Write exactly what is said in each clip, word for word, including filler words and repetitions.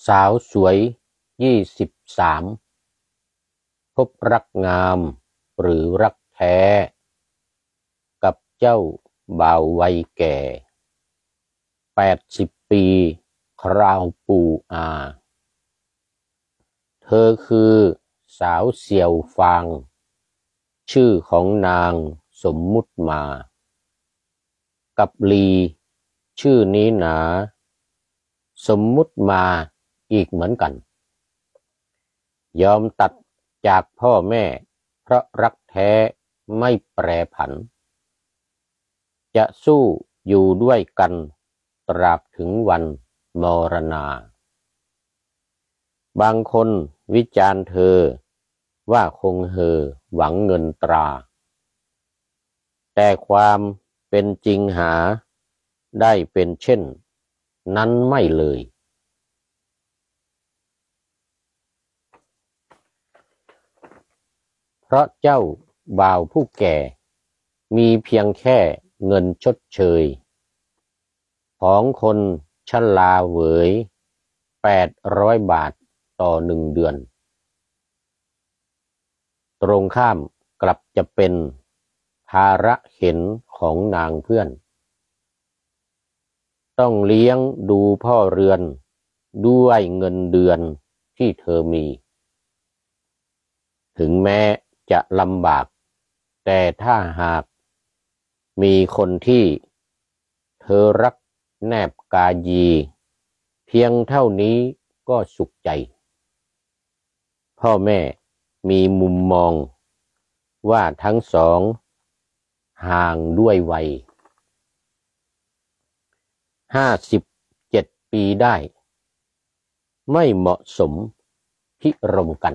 สาวสวยยี่สิบสามพบรักงามหรือรักแท้กับเจ้าบ่าววัยแก่แปดสิบปีคราวปู่อาเธอคือสาวเสี่ยวฟางชื่อของนางสมมุติมากับลีชื่อนี้หนาสมมุติมาอีกเหมือนกันยอมตัดจากพ่อแม่เพราะรักแท้ไม่แปรผันจะสู้อยู่ด้วยกันตราบถึงวันมรณาบางคนวิจารณ์เธอว่าคงเห่อหวังเงินตราแต่ความเป็นจริงหาได้เป็นเช่นนั้นไม่เลยเพราะเจ้าบ่าวผู้แก่มีเพียงแค่เงินชดเชยของคนชราเหวยแปดร้อยบาทต่อหนึ่งเดือนตรงข้ามกลับจะเป็นภาระเข็นของนางเพื่อนต้องเลี้ยงดูพ่อเรือนด้วยเงินเดือนที่เธอมีถึงแม้จะลำบากแต่ถ้าหากมีคนที่เธอรักแนบกายีเพียงเท่านี้ก็สุขใจพ่อแม่มีมุมมองว่าทั้งสองห่างด้วยวัยห้าสิบเจ็ดปีได้ไม่เหมาะสมพิรมกัน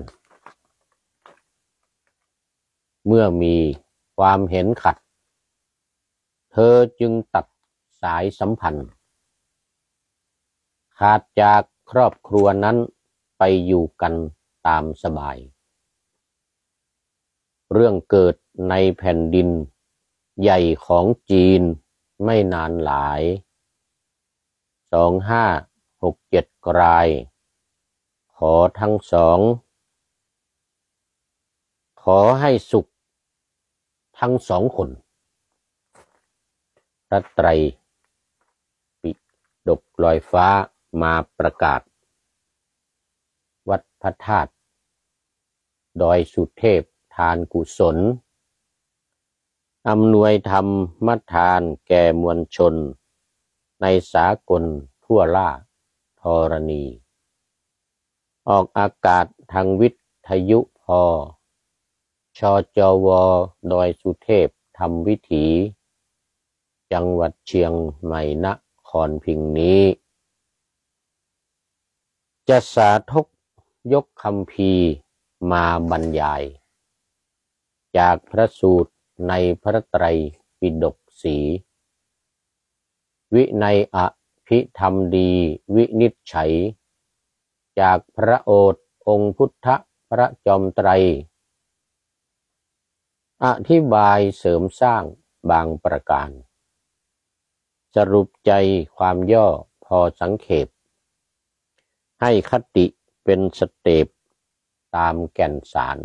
เมื่อมีความเห็นขัดเธอจึงตัดสายสัมพันธ์ขาดจากครอบครัวนั้นไปอยู่กันตามสบายเรื่องเกิดในแผ่นดินใหญ่ของจีนไม่นานหลายสองห้าหกเจ็ดกรายขอทั้งสองขอให้สุขทั้งสองคนพระไตรปิฎกลอยฟ้ามาประกาศวัดพระธาตุดอยสุเทพทานกุศลอำนวยธรรมทานแก่มวลชนในสากลทั่วล่าธรณีออกอากาศทางวิทยุพอชจวดอยสุเทพทำวิถีจังหวัดเชียงใหม่นครพิงนี้จะสาธกยกคัมภีร์มาบรรยายจากพระสูตรในพระไตรปิฎกสีวินัยอภิธรรมดีวินิจฉัยจากพระโอษฐ์องค์พุทธพระจอมไตรอธิบายเสริมสร้างบางประการสรุปใจความย่อพอสังเขปให้คติเป็นสเต็ปตามแก่นสาร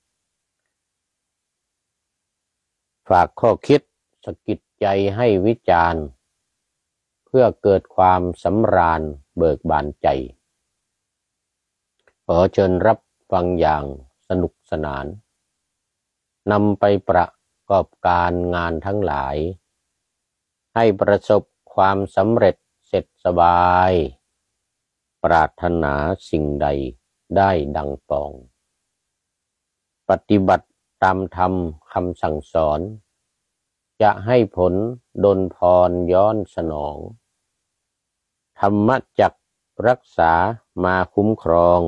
ฝากข้อคิดสะกิดใจให้วิจารณ์เพื่อเกิดความสำราญเบิกบานใจขอเชิญรับฟังอย่างสนุกสนานนำไปประกอบการงานทั้งหลายให้ประสบความสำเร็จเสร็จสบายปรารถนาสิ่งใดได้ดังปองปฏิบัติตามธรรมคำสั่งสอนจะให้ผลดลพรย้อนสนองธรรมจักรักษามาคุ้มครอง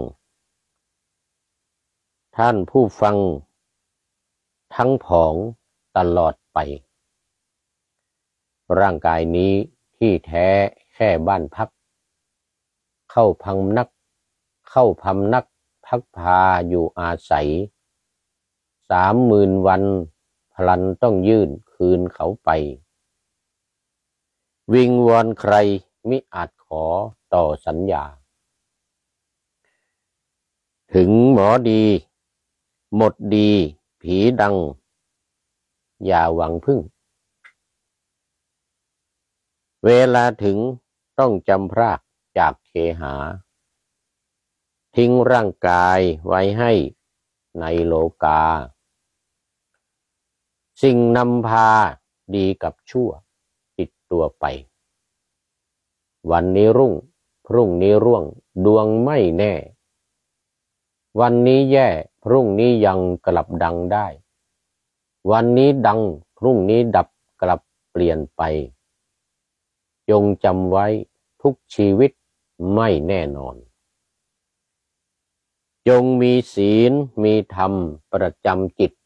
ท่านผู้ฟังทั้งผองตลอดไปร่างกายนี้ที่แท้แค่บ้านพักเข้าพังนักเข้าพำนักพักพาอยู่อาศัยสามหมื่นวันพลันต้องยื่นคืนเขาไปวิงวอนใครมิอาจขอต่อสัญญาถึงหมอดีหมดดีผีดังอย่าหวังพึ่งเวลาถึงต้องจำพรากจากเคหาทิ้งร่างกายไว้ให้ในโลกาสิ่งนำพาดีกับชั่วติดตัวไปวันนี้รุ่งพรุ่งนี้ร่วงดวงไม่แน่วันนี้แย่พรุ่งนี้ยังกลับดังได้วันนี้ดังพรุ่งนี้ดับกลับเปลี่ยนไปจงจำไว้ทุกชีวิตไม่แน่นอนจงมีศีลมีธรรมประจำจิต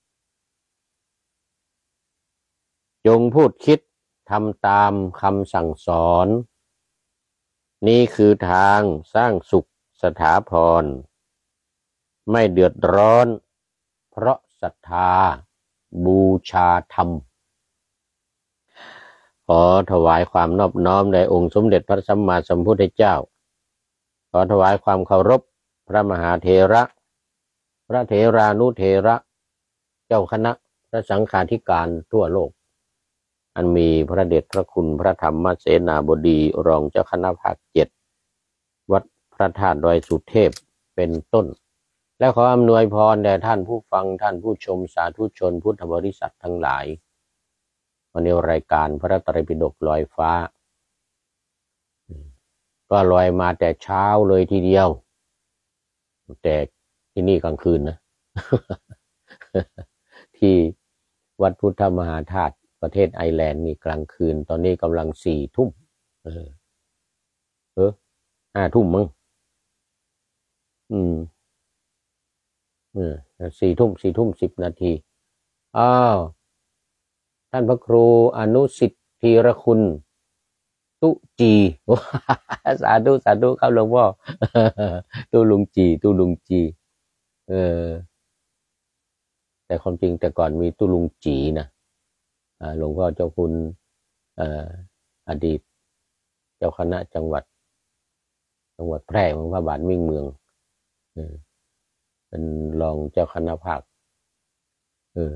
จงพูดคิดทำตามคำสั่งสอนนี่คือทางสร้างสุขสถาพรไม่เดือดร้อนเพราะศรัทธาบูชาธรรมขอถวายความนอบน้อมแด่องค์สมเด็จพระสัมมาสัมพุทธเจ้าขอถวายความเคารพพระมหาเถระพระเถรานุเถระเจ้าคณะพระสังฆาธิการทั่วโลกอันมีพระเดชพระคุณพระธรรมเสนาบดีรองเจ้าคณะภาคเจ็ดวัดพระธาตุดอยสุเทพเป็นต้นและขออำนวยพรแด่ท่านผู้ฟังท่านผู้ชมสาธุชนพุทธบริษัททั้งหลายวันนี้รายการพระไตรปิฎกลอยฟ้าก็ลอยมาแต่เช้าเลยทีเดียวแต่ที่นี่กลางคืนนะ ที่วัดพุทธมหาธาตุประเทศไอร์แลนด์นี่กลางคืนตอนนี้กำลังสี่ทุ่มเออเออห้าทุ่มมั้งอืมเออสี่ทุ่มสี่ทุ่มสิบนาทีอ้าวท่านพระครูอนุสิทธิ์ธีรคุณตุจีสาธุสาธุครับหลวงพ่อตุลุงจีตุลุงจีเออแต่ความจริงแต่ก่อนมีตุลุงจีนะหลวงพ่อเจ้าคุณอดีตเจ้าคณะจังหวัดจังหวัดแพร่ของพระบาทมิ่งเมืองเป็นรองเจ้าคณะภาคเออ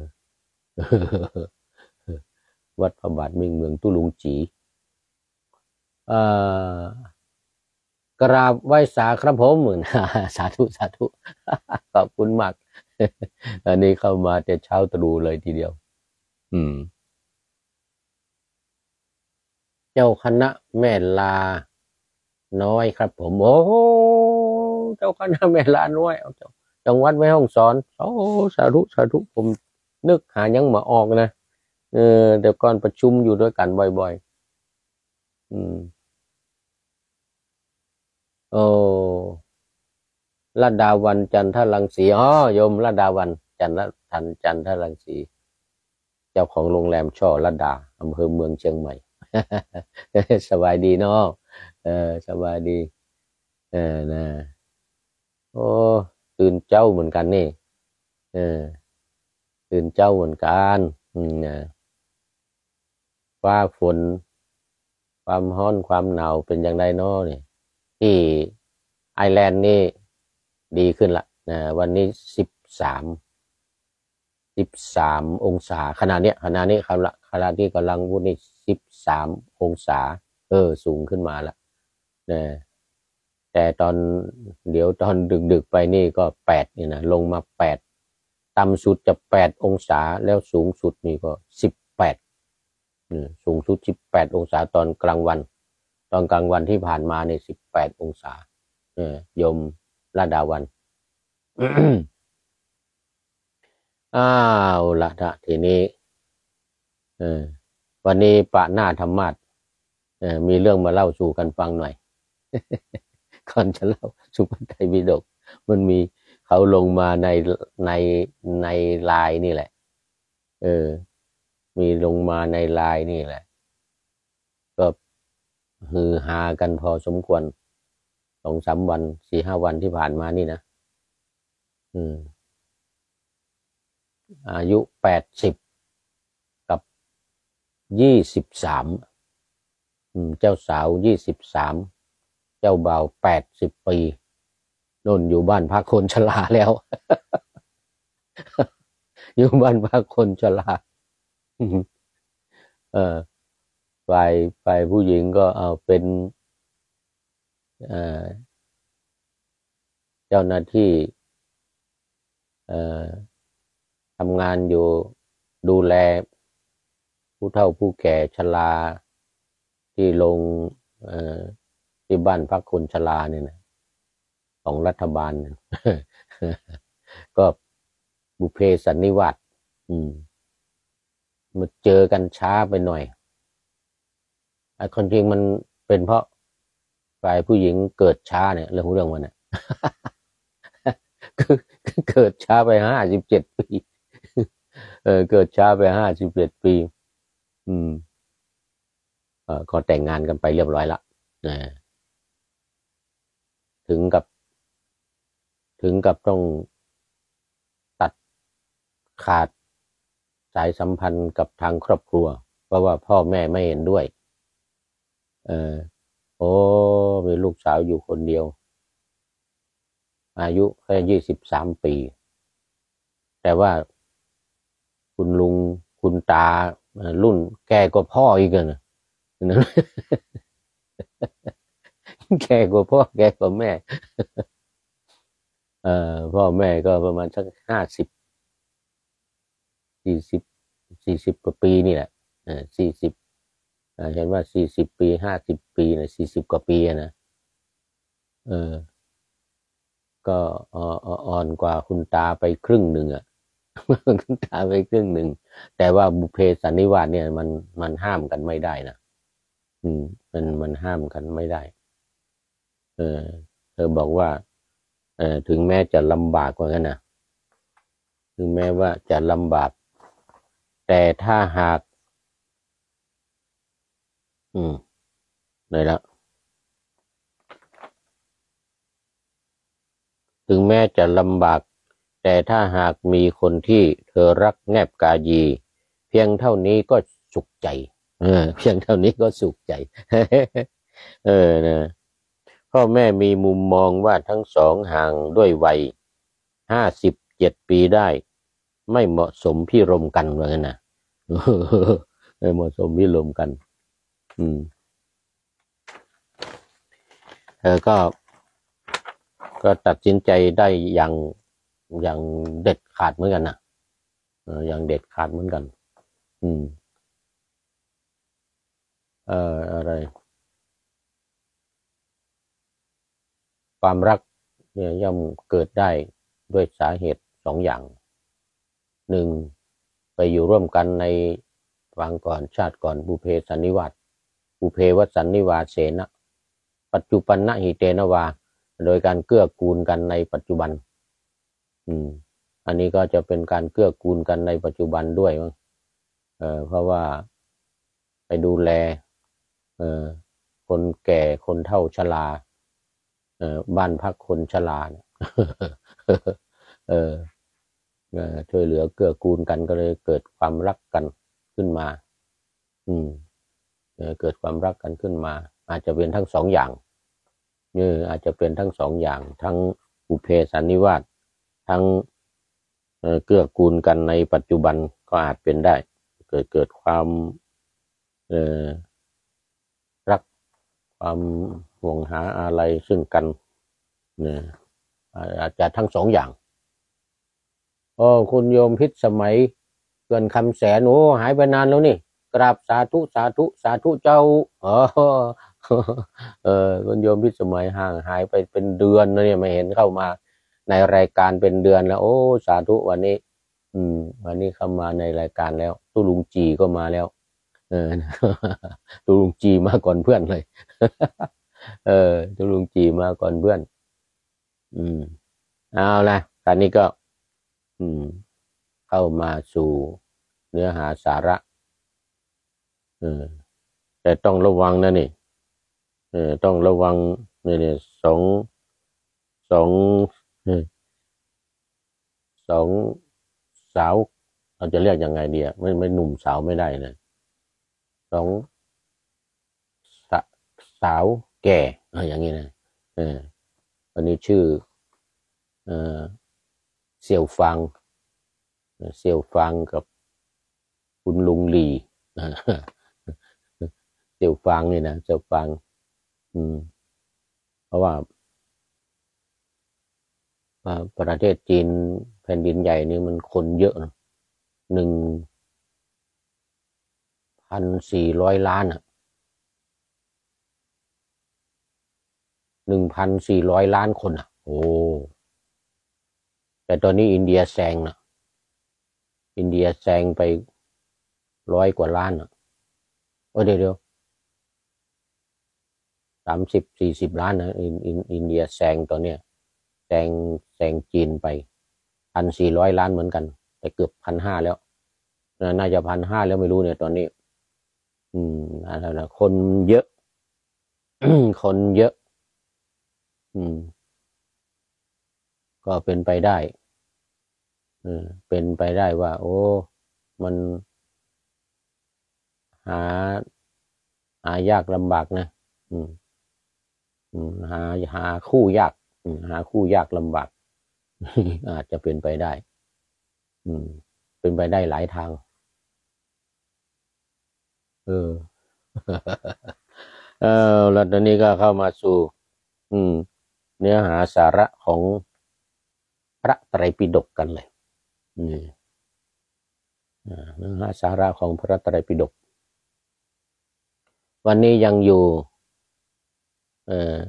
วัดพระบาทมิ่งเมืองตุลุงจีกราบไหว้สาครับผมเหมือนสาธุสาธุขอบคุณมากอันนี้เข้ามาแต่เช้าตรู่เลยทีเดียวอืมเจ้าคณะแม่ลาน้อยครับผมโอ้เจ้าคณะแม่ลาน้อยเอาจังหวัดแม่ฮ่องสอนโอ้สาธุสาธุผมนึกหายังมาออกนะเออเดี๋ยวก่อนประชุมอยู่ด้วยกันบ่อยๆอืมโอ้ลดาวันจันทรังสีอ๋อโยมลดาวันจันททันจันทรังสีเจ้าของโรงแรมช่อลดาอำเภอเมืองเชียงใหม่ สบายดีเนาะเออสบายดีเออนะโอ้ตื่นเจ้าเหมือนกันนี่เออตื่นเจ้าเหมือนกันอืมนะฟ้าฝนความร้อนความหนาวเป็นอย่างไรเนาะนี่ที่ไอร์แลนด์นี่ดีขึ้นละนะวันนี้สิบสามสิบสามองศาขณะเนี้ยขณะนี้ครับละขณะที่กำลังพูดนี่สิบสามองศาเออสูงขึ้นมาละนะแต่ตอนเดี๋ยวตอนดึกๆไปนี่ก็แปดนี่นะลงมาแปดต่ำสุดจะแปดองศาแล้วสูงสุดนี่ก็สิบแปดสูงสุดสิบแปดองศาตอนกลางวันตอนกลางวันที่ผ่านมาเนี่ยสิบแปดองศาเออยมลาดาวันอ้าวละนะทีนี้เออวันนี้ปะหน้าธรรมาสเออมีเรื่องมาเล่าสู่กันฟังหน่อยก่อนจะเล่าสุภาพไตรปิฎกมันมีเขาลงมาในในในไลน์นี่แหละเออมีลงมาในไลน์นี่แหละก็ฮือฮากันพอสมควรสองสามวันสี่ห้าวันที่ผ่านมานี่นะอืมอายุแปดสิบกับยี่สิบสามเจ้าสาวยี่สิบสามเจ้าบ่าวแปดสิบปีโน่นอยู่บ้านพักคนชราแล้ว อยู่บ้านพักคนชราเออฝ่ายฝ่ายผู้หญิงก็เอาเป็นเอ่อเจ้าหน้าที่เอ่อทำงานอยู่ดูแลผู้เฒ่าผู้แก่ชราที่ลงเอ่อที่บ้านพักคนชราเนี่ยนะของรัฐบาล ก็บุพเพสันนิวาสอืมมาเจอกันช้าไปหน่อยไอ้คนจริงมันเป็นเพราะฝ่ายผู้หญิงเกิดช้าเนี่ยเรื่องของเรื่องมันเนี่ย คือเกิดช้าไปห้าสิบเจ็ดปีเออเกิดช้าไปห้าสิบเจ็ดปีอืมเออก็แต่งงานกันไปเรียบร้อยละนะถึงกับถึงกับต้องตัดขาดสายสัมพันธ์กับทางครอบครัวเพราะว่าพ่อแม่ไม่เห็นด้วยเออโอ้มีลูกสาวอยู่คนเดียวอายุแค่ยี่สิบสามปีแต่ว่าคุณลุงคุณตารุ่นแกก็พ่ออีกนะแกก็พ่อแกก็แม่เอ่อพ่อแม่ก็ประมาณสักห้าสิบสี่สิบสี่สิบกว่าปีนี่แหละเออสี่สิบเห็นว่าสี่สิบปีห้าสิบปีนะสี่สิบกว่าปีนะเออก็อ่อนกว่าคุณตาไปครึ่งหนึ่งอ่ะคุณตาไปครึ่งหนึ่งแต่ว่าบุพเพสันนิวาสเนี่ยมันมันห้ามกันไม่ได้นะอืมมันมันห้ามกันไม่ได้เออเธอบอกว่าเออถึงแม้จะลำบากกว่านั้นนะถึงแม้ว่าจะลำบากแต่ถ้าหากอืมเลยแล้วถึงแม้จะลำบากแต่ถ้าหากมีคนที่เธอรักแนบกายีเพียงเท่านี้ก็สุขใจเออเพียงเท่านี้ก็สุขใจเออนะพ่อแม่มีมุมมองว่าทั้งสองห่างด้วยวัยห้าสิบเจ็ดปีได้ไม่เหมาะสมพิรมกันว่างั้นนะไม่เหมาะสมพิรมกันอืมเธอก็ก็ตัดสินใจได้อย่างอย่างเด็ดขาดเหมือนกันนะเอออย่างเด็ดขาดเหมือนกันอืมเอ่ออะไรความรักเนี่ยย่อมเกิดได้ด้วยสาเหตุสองอย่างหนึ่งไปอยู่ร่วมกันในวังก่อนชาติก่อนบุพเพสันนิวาสบุพเพวสันนิวาสเสนะปัจจุบันนะหิเตนะวาโดยการเกื้อกูลกันในปัจจุบันอืมอันนี้ก็จะเป็นการเกื้อกูลกันในปัจจุบันด้วยมั้งเออเพราะว่าไปดูแลเออคนแก่คนเฒ่าชราเออบ้านพักคนชราเนี่ยเออเออช่วยเหลือเกื้อกูลกันก็เลยเกิดความรักกันขึ้นมาอืมเออเกิดความรักกันขึ้นมาอาจจะเป็นทั้งสองอย่างเอออาจจะเป็นทั้งสองอย่างทั้งบุพเพสันนิวาสทั้งเออเกื้อกูลกันในปัจจุบันก็อาจเป็นได้เกิดเกิดความเออรักความห่วงหาอะไรซึ่งกันเนี่ยอาจจะทั้งสองอย่างโอ้คุณโยมพิษสมัยเกินคำแสนโอ้หายไปนานแล้วนี่กราบสาธุสาธุสาธุเจ้าอ๋อเออคุณโยมพิษสมัยห่างหายไปเป็นเดือนนะเนี่ยไม่เห็นเข้ามาในรายการเป็นเดือนแล้วโอ้สาธุวันนี้อืมวันนี้เข้ามาในรายการแล้วตุลุงจีก็มาแล้วเออตุลุงจีมาก่อนเพื่อนเลยเออตุลุงจีมาก่อนเพื่อนอืมเอาละตอนนี้ก็อืมเข้ามาสู่เนื้อหาสาระเออแต่ต้องระวังนะนี่เออต้องระวังเนี่ยเนี่ยสองสองเออสองสาวเราจะเรียกยังไงดีอ่ะไม่ไม่หนุ่มสาวไม่ได้นะสองสาสาวแก่อะไรอย่างนี้นะเอออันนี้ชื่อเอ่อเสี่ยวฟังเสี่ยวฟังกับคุณลุงหลี่เสี่ยวฟังนี่นะเสี่ยวฟังอืมเพราะว่าประเทศจีนแผ่นดินใหญ่นี่มันคนเยอะนะหนึ่งพันสี่ร้อยล้านอ่ะหนึ่งพันสี่ร้อยล้านคนอ่ะโอ้แต่ตอนนี้อินเดียแซงนะอินเดียแซงไปร้อยกว่าล้านอ่ะโอ้เดี๋ยวเดี๋ยวสามสิบสี่สิบล้านนะอินอินอินเดียแซงตอนเนี้ยแซงแซงจีนไปพันสี่ร้อยล้านเหมือนกันไปเกือบพันห้าแล้วน่าจะพันห้าแล้วไม่รู้เนี่ยตอนนี้อืมอะไรนะคนเยอะ คนเยอะอืมก็เป็นไปได้เออเป็นไปได้ว่า โอ้มันหาหายากลำบากนะอืมอืมหาหาคู่ยากอืมหาคู่ยากลำบาก อาจจะเป็นไปได้อืมเป็นไปได้หลายทางเออ เออแล้วตอนนี้ก็เข้ามาสู่อืมเนื้อหาสาระของพระไตรปิฎกกันเลยนี่เนื้อหาสาระของพระไตรปิฎกวันนี้ยังอยู่เอ่อ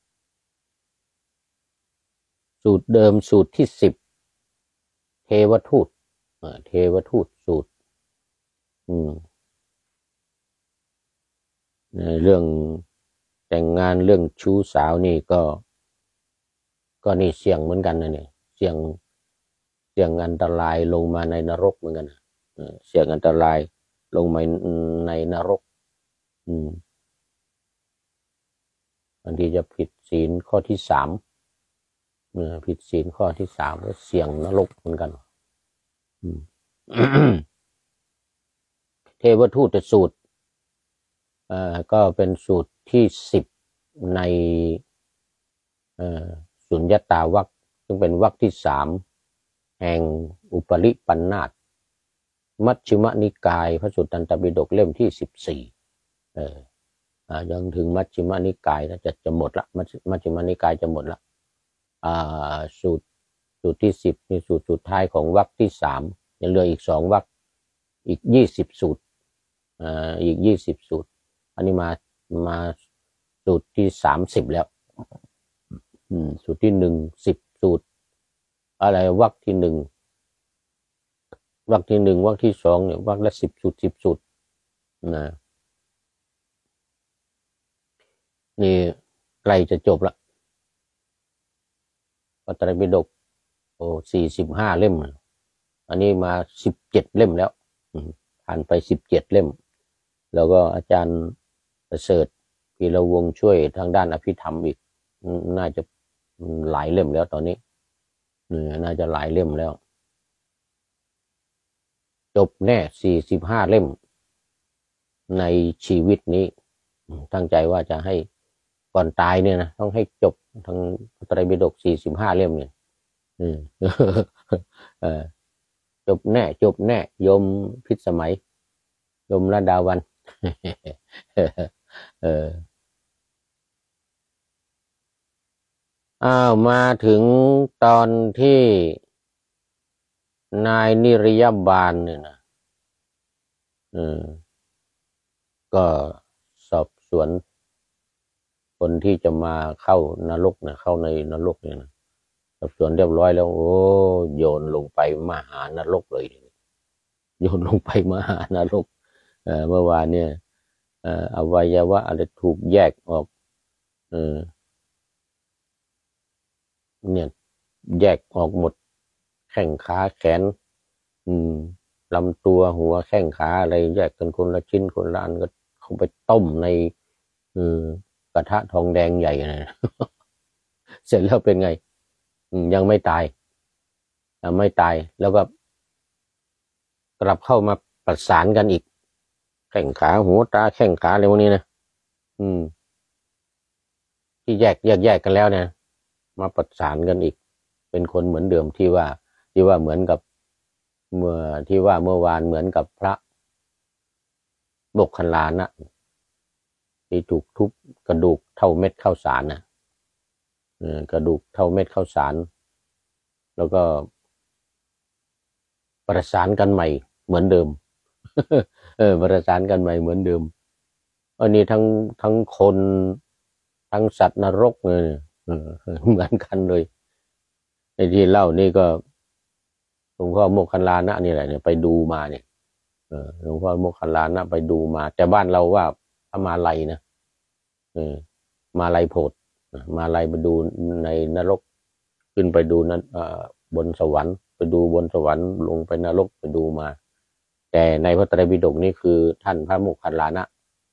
สูตรเดิมสูตรที่สิบเทวทูตเทวทูตสูตรอืมเรื่องแต่งงานเรื่องชู้สาวนี่ก็ก็นี่เสี่ยงเหมือนกันนะเนี่ยเสี่ยงเสี่ยงอันตรายลงมาในนรกเหมือนกันเสี่ยงอันตรายลงมาในนรกอืมบางทีจะผิดศีลข้อที่สามผิดศีลข้อที่สามก็เสี่ยงนรกเหมือนกันเทวทูตสูตรอ่าก็เป็นสูตรที่สิบในสุญญตาวรรคซึ่งเป็นวรรคที่สามแห่งอุปริปันธาสมัชฌิมนิกายพระสุตตันตปิฎกเล่มที่สิบสี่เอออ่ายังถึงมัชฌิมนิกายนะจะจะหมดละมัชฌิมนิกายจะหมดละอ่าสูตรสูตรที่สิบมีสูตรสุดท้ายของวรรคที่สามยังเหลืออีกสองวรรคอีกยี่สิบสูตรอ่าอีกยี่สิบสูตรอันนี้มามาสูตรที่สามสิบแล้วอืมสูตรที่หนึ่งสิบสูตรอะไรวรรคที่หนึ่งวรรคที่หนึ่งวรรคที่สองเนี่ยวรรคละสิบสูตรสิบสูตรนะนี่ใกล้จะจบละพระไตรปิฎกโอ้สี่สิบห้าเล่มอันนี้มาสิบเจ็ดเล่มแล้วผ่านไปสิบเจ็ดเล่มแล้วก็อาจารย์ประเสริฐพีระวงศ์ช่วยทางด้านอภิธรรมอีกน่าจะหลายเล่มแล้วตอนนี้น่าจะหลายเล่มแล้วจบแน่สี่สิบห้าเล่มในชีวิตนี้ตั้งใจว่าจะให้ก่อนตายเนี่ยนะต้องให้จบทั้งพระไตรปิฎกสี่สิบห้าเล่มเนี่ยจบแน่จบแน่โยมพิสมัยโยมระดาวันเอออ้าวมาถึงตอนที่นายนิรยาบาลเนี่ยนะเออก็สอบสวนคนที่จะมาเข้านรกเนี่ยเข้าในนรกเนี่ยนะสอบสวนเรียบร้อยแล้วโอ้โยนลงไปมหานรกเลยโยนลงไปมหานรกเออเมื่อวานเนี่ยเอ่ออวัยวะอะไรถูกแยกออกเออเนี่ยแยกออกหมดแข้งขาแขนอืมลำตัวหัวแข้งขาอะไรแยกกันคนละชิ้นคนละอันก็เขาไปต้มในอืมกระทะทองแดงใหญ่นะเสร็จแล้วเป็นไงยังไม่ตายยังไม่ตายแล้วก็กลับเข้ามาประสานกันอีกแข้งขาหัวตาแข้งขาอะไรพวกนี้นะอืมที่แยกแยกแยกกันแล้วเนี่ยมาประสานกันอีกเป็นคนเหมือนเดิมที่ว่าที่ว่าเหมือนกับเมื่อที่ว่าเมื่อวานเหมือนกับพระโมคคัลลานะที่ถูกทุบกระดูกเท่าเม็ดข้าวสารนะกระดูกเท่าเม็ดข้าวสารแล้วก็ประสานกันใหม่เหมือนเดิม เออประสานกันใหม่เหมือนเดิมอันนี้ทั้งทั้งคนทั้งสัตว์นรกเลยเหมือนกันเลยในที่เล่านี่ก็หลวงพ่อโมคคัลลานะนี่แหละเนี่ยไปดูมาเนี่ยหลวงพ่อโมคคัลลานะไปดูมาแต่บ้านเราว่าพระมาลัยนะเออมาลัยโพธิ์มาลัยไปดูในนรกขึ้นไปดูนั้นบนสวรรค์ไปดูบนสวรรค์ลงไปนรกไปดูมาแต่ในพระไตรปิฎกนี่คือท่านพระโมคคัลลานะ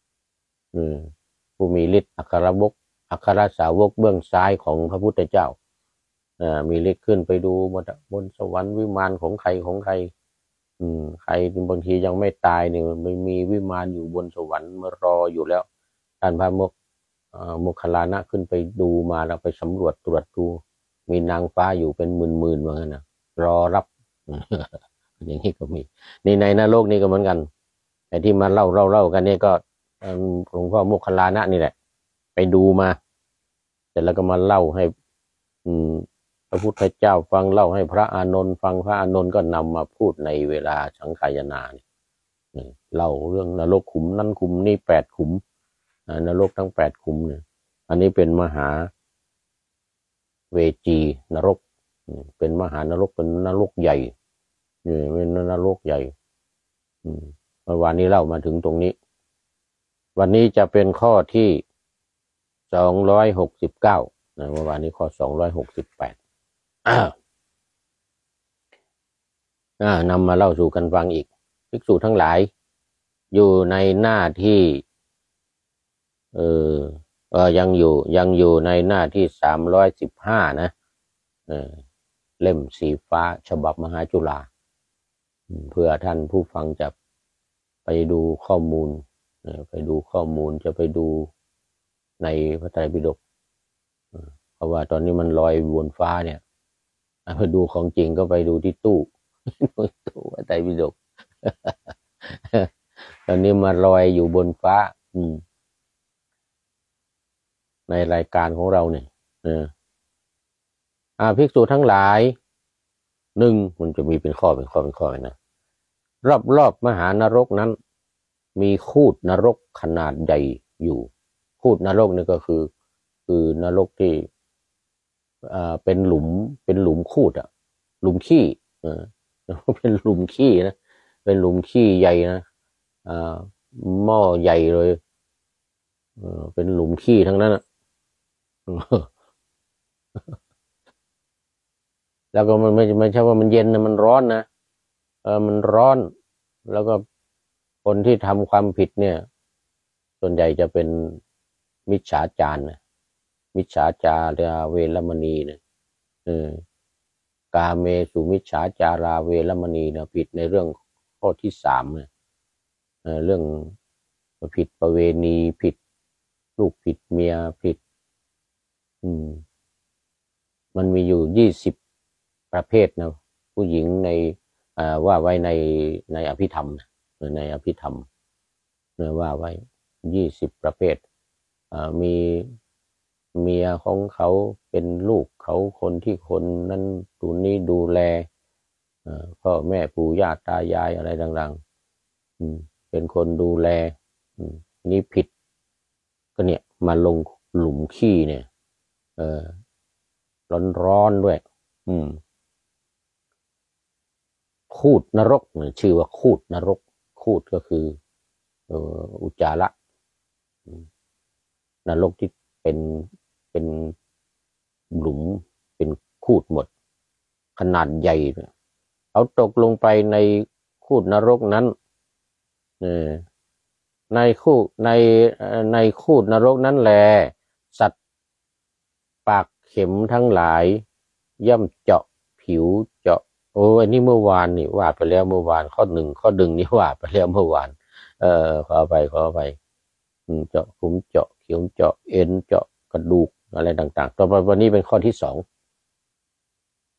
ผู้มีฤทธิ์อัครบกอัครสาวกเบื้องซ้ายของพระพุทธเจ้ามีฤทธิ์ขึ้นไปดูบนบนสวรรค์วิมานของใครของใครอืมใครบางทียังไม่ตายเนี่ยไม่มีวิมานอยู่บนสวรรค์มารออยู่แล้วท่านพระโมคโมคคัลลานะขึ้นไปดูมาแล้วไปสำรวจตรวจดูมีนางฟ้าอยู่เป็นหมื่นๆเหมือนกันนะรอรับอย่างนี้ก็มีนี่ในนรกนี่ก็เหมือนกันไอ้ที่มาเล่าเล่าเล่ากันนี่ก็หลวงพ่อโมคคัลลานะนี่แหละไปดูมาเสร็จแล้วก็มาเล่าให้อืมพระพุทธเจ้าฟังเล่าให้พระอานนท์ฟังพระอานนท์ก็นำมาพูดในเวลาสังขายนาเนี่ยเล่าเรื่องนรกขุมนั้นขุมนี่แปดขุมนรกทั้งแปดขุมเนี่ยอันนี้เป็นมหาเวจีนรกเป็นมหานรกเป็นนรกใหญ่นี่เป็นนรกใหญ่เมื่อวานนี้เล่ามาถึงตรงนี้วันนี้จะเป็นข้อที่สองร้อยหกสิบเก้าเมื่อวานนี้ข้อสองร้อยหกสิบแปดนำมาเล่าสู่กันฟังอีกภิกษุทั้งหลายอยู่ในหน้าที่เออเออยังอยู่ยังอยู่ในหน้าที่สามร้อยสิบห้านะเออเล่มสีฟ้าฉบับมหาจุฬาเพื่อท่านผู้ฟังจะไปดูข้อมูลไปดูข้อมูลจะไปดูในพระไตรปิฎกเพราะว่าตอนนี้มันลอยบนฟ้าเนี่ยไปดูของจริงก็ไปดูที่ตู้ตู้พระไตรปิฎกตอนนี้มาลอยอยู่บนฟ้าอืมในรายการของเราเนี่ยอ่าภิกษุทั้งหลายหนึ่งมันจะมีเป็นข้อเป็นข้อเป็นข้อนะรอบรอบมหานรกนั้นมีคูดนรกขนาดใหญ่อยู่คูดนรกนี่ก็คือคือนรกที่อ่าเป็นหลุมเป็นหลุมคูดอ่ะหลุมขี้เออเป็นหลุมขี้นะเป็นหลุมขี้ใหญ่นะอ่าหม้อใหญ่เลยเออเป็นหลุมขี้ทั้งนั้นอ่ะแล้วก็มันไม่ไม่ใช่ว่ามันเย็นนะมันร้อนนะเออมันร้อนแล้วก็คนที่ทำความผิดเนี่ยส่วนใหญ่จะเป็นมิจฉาจารนะมิจฉาจาราเวรมณีเนี่ยเออกาเมสุมิจฉาจาราเวรมณีนะผิดในเรื่องข้อที่สามเนี่ยเออเรื่องผิดประเวณีผิดลูกผิดเมียผิดอืมมันมีอยู่ยี่สิบประเภทนะผู้หญิงในว่าไว้ในในอภิธรรมในอภิธรรมเนี่ยว่าไว้ยี่สิบประเภทมีเมียของเขาเป็นลูกเขาคนที่คนนั้นตัวนี้ดูแลพ่อแม่ปู่ย่าตายายอะไรต่างๆเป็นคนดูแลนี่ผิดก็เนี่ยมาลงหลุมขี้เนี่ยเออร้อนๆด้วยอืมคูดนรกชื่อว่าคูดนรกคูดก็คืออุจจาระนรกที่เป็นเป็นหลุมเป็นคูดหมดขนาดใหญ่เขาตกลงไปในคูดนรกนั้นในคูดในในคูดนรกนั้นแลสัตว์ปากเข็มทั้งหลายย่ำเจาะผิวเจาะโอ้อันนี้เมื่อวานนี่ว่าไปแล้วเมื่อวานข้อหนึ่งข้อดึงนี่ว่าไปแล้วเมื่อวานเออขอไปขอไปเจาะขุมเจาะเขียวเจาะเอ็นเจาะกระดูกอะไรต่างๆต่อไปวันนี้เป็นข้อที่สอง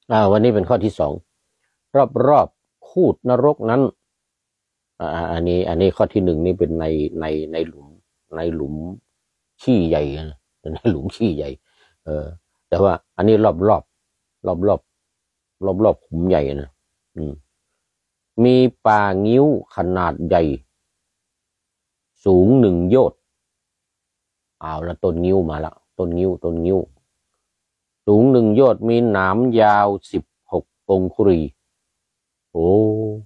อ่าวันนี้เป็นข้อที่สองรอบรอบคูดนรกนั้นอ่าอันนี้อันนี้ข้อที่หนึ่งนี่เป็นในในในหลุมในหลุมขี้ใหญ่นะในหลุมขี้ใหญ่เออแต่ว่าอันนี้รอบรอบรอบรอบรอบรอบขุมใหญ่นะอืมมีป่างิ้วขนาดใหญ่สูงหนึ่งโยชน์เอาละต้นงิ้วมาละต้นงิ้วต้นงิ้วสูงหนึ่งโยชน์มีหนามยาวสิบหกองคุรีโอ้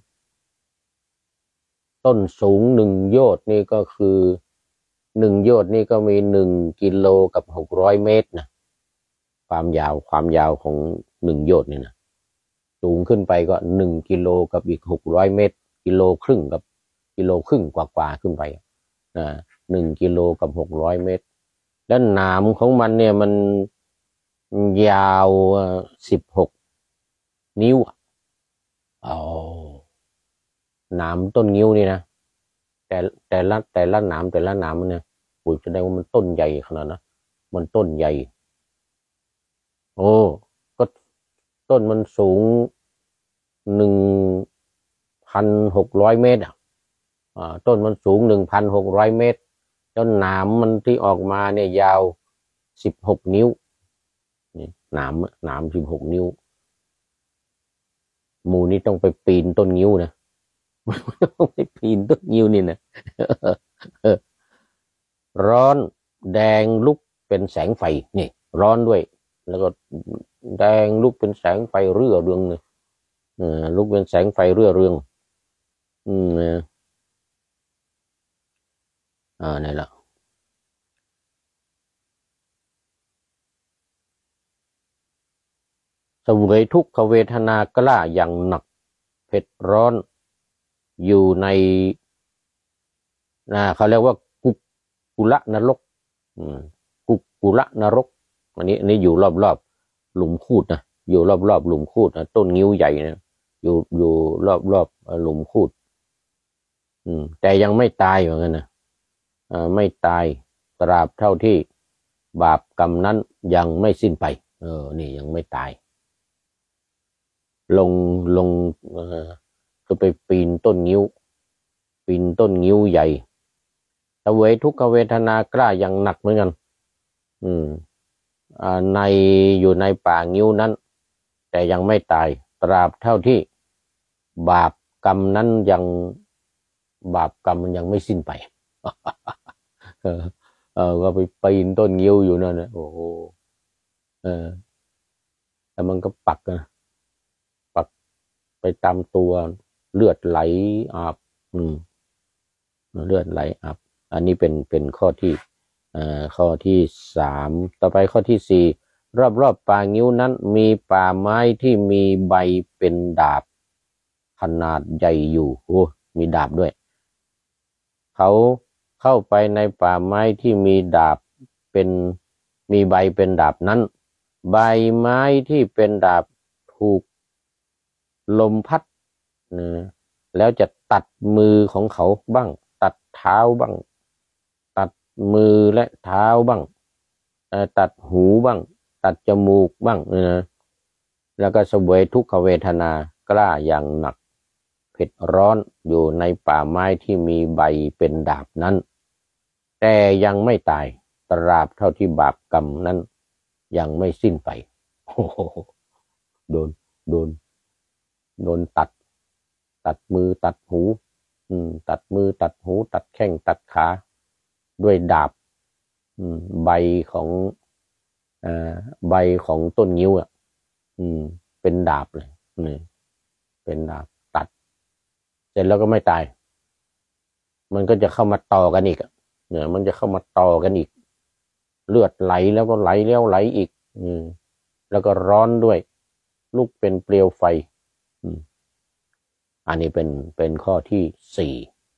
ต้นสูงหนึ่งโยชน์นี่ก็คือหนึ่งโยชน์นี่ก็มีหนึ่งกิโลกับหกร้อยเมตรนะความยาวความยาวของหนึ่งโยชน์นี่นะสูงขึ้นไปก็หนึ่งกิโลกับอีกหกร้อยเมตรกิโลครึ่งกับกิโลครึ่งกว่าๆขึ้นไปอ่าหนึ่งกิโลกับหกร้อยเมตรแล้วหนามของมันเนี่ยมันยาวสิบหกนิ้วอ๋อหนามต้นงิ้วนี่นะแต่แต่ละแต่ละหนามแต่ละหนามมันเนี่ยโอ้ยแสดงว่ามันต้นใหญ่ขนาดนะมันต้นใหญ่โอ้ก็ต้นมันสูงหนึ่งพันหกร้อยเมตรอ่ะอ่าต้นมันสูงหนึ่งพันหกร้อยเมตรแล้วหนามมันที่ออกมาเนี่ยยาวสิบหกนิ้วนี่หนามหนามสิบหกนิ้วหมูนี่ต้องไปปีนต้นงิ้วนะต้องไปปีนต้นงิ้วนี่นะร้อนแดงลุกเป็นแสงไฟนี่ร้อนด้วยแล้วก็แดงลุกเป็นแสงไฟเรื่อเรืองเลยเออลุกเป็นแสงไฟเรื่อเรืองอืมอ่านี่แหละเสวยทุกขเวทนากล้าอย่างหนักเผ็ดร้อนอยู่ในนะเขาเรียกว่ากุกุละนรกอืมกุกุละนรกอันนี้อันนี้อยู่รอบๆหลุมคูดนะอยู่รอบๆหลุมคูดนะต้นงิ้วใหญ่นะอยู่อยู่รอบๆหลุมคูดอืมแต่ยังไม่ตายเหมือนกันนะอ่าไม่ตายตราบเท่าที่บาปกรรมนั้นยังไม่สิ้นไปเออนี่ยังไม่ตายลงลงเออก็ไปปีนต้นงิ้วปีนต้นงิ้วใหญ่เสวยทุกขเวทนากล้าอย่างหนักเหมือนกันอืมอ่าในอยู่ในป่างิ้วนั้นแต่ยังไม่ตายตราบเท่าที่บาปกรรมนั้นยังบาปกรรมมันยังไม่สิ้นไปเออเออก็ไปปีนต้นงิ้วอยู่นั่นนะโอ้โหเออแล้วมันก็ปักนะปักไปตามตัวเลือดไหลอาบอืมเลือดไหลอาบอันนี้เป็นเป็นข้อที่เอ่อข้อที่สามต่อไปข้อที่สี่รอบรอบป่างิ้วนั้นมีป่าไม้ที่มีใบเป็นดาบขนาดใหญ่อยู่โอ้มีดาบด้วยเขาเข้าไปในป่าไม้ที่มีดาบเป็นมีใบเป็นดาบนั้นใบไม้ที่เป็นดาบถูกลมพัดนะแล้วจะตัดมือของเขาบ้างตัดเท้าบ้างตัดมือและเท้าบ้างตัดหูบ้างตัดจมูกบ้างนะแล้วก็เสวยทุกขเวทนากล้าอย่างหนักเผ็ดร้อนอยู่ในป่าไม้ที่มีใบเป็นดาบนั้นแต่ยังไม่ตายตราบเท่าที่บาปกรรมนั้นยังไม่สิ้นไปโอ้โหโดนโดนโดนตัดตัดมือตัดหูอืมตัดมือตัดหูตัดแข้งตัดขาด้วยดาบอืมใบของอ่าใบของต้นงิ้วอ่ะอืมเป็นดาบเลยนี่เป็นดาบตัดเสร็จแล้วก็ไม่ตายมันก็จะเข้ามาต่อกันอีกเนี่ยมันจะเข้ามาต่อกันอีกเลือดไหลแล้วก็ไหลแล้วไหลอีกอืมแล้วก็ร้อนด้วยลุกเป็นเปลวไฟอืมอันนี้เป็นเป็นข้อที่สี่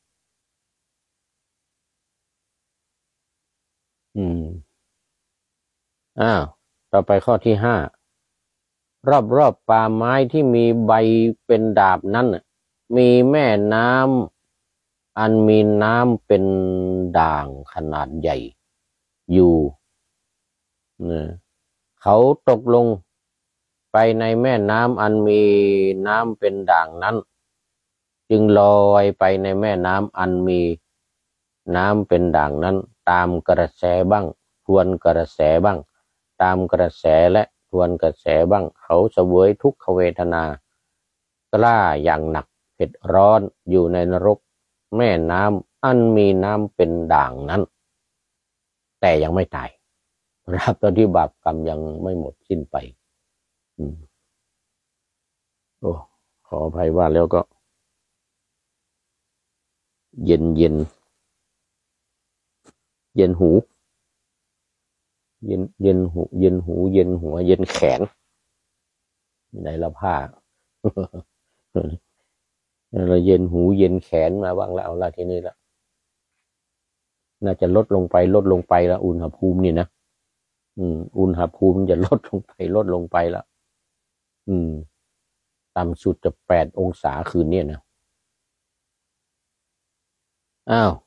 อืมอ้าวต่อไปข้อที่ห้ารอบรอบป่าไม้ที่มีใบเป็นดาบนั้นมีแม่น้ำอันมีน้ำเป็นด่างขนาดใหญ่อยู่นะเขาตกลงไปในแม่น้ำอันมีน้ำเป็นด่างนั้นจึงลอยไปในแม่น้ำอันมีน้ำเป็นด่างนั้นตามกระแสบ้างทวนกระแสบ้างตามกระแสและทวนกระแสบ้างเขาเสวยทุกขเวทนากล้าอย่างหนักเผ็ดร้อนอยู่ในนรกแม่น้ำอันมีน้ำเป็นด่างนั้นแต่ยังไม่ตายรับตอนที่บาปกรรมยังไม่หมดสิ้นไปอืมโอ้ขออภัยว่าแล้วก็เย็นเย็นเย็นหูเย็นเย็นหูเย็นหูเย็นหัวเย็นแขนในละผ้าเราเย็นหูเย็นแขนมาบ้างแล้วเอาละทีนี้ละน่าจะลดลงไปลดลงไปแล้วอุณหภูมินี่นะอืมอุณหภูมิจะลดลงไปลดลงไปแล้วอืมต่ำสุดจะแปดองศาคืนนี้นะอ้าว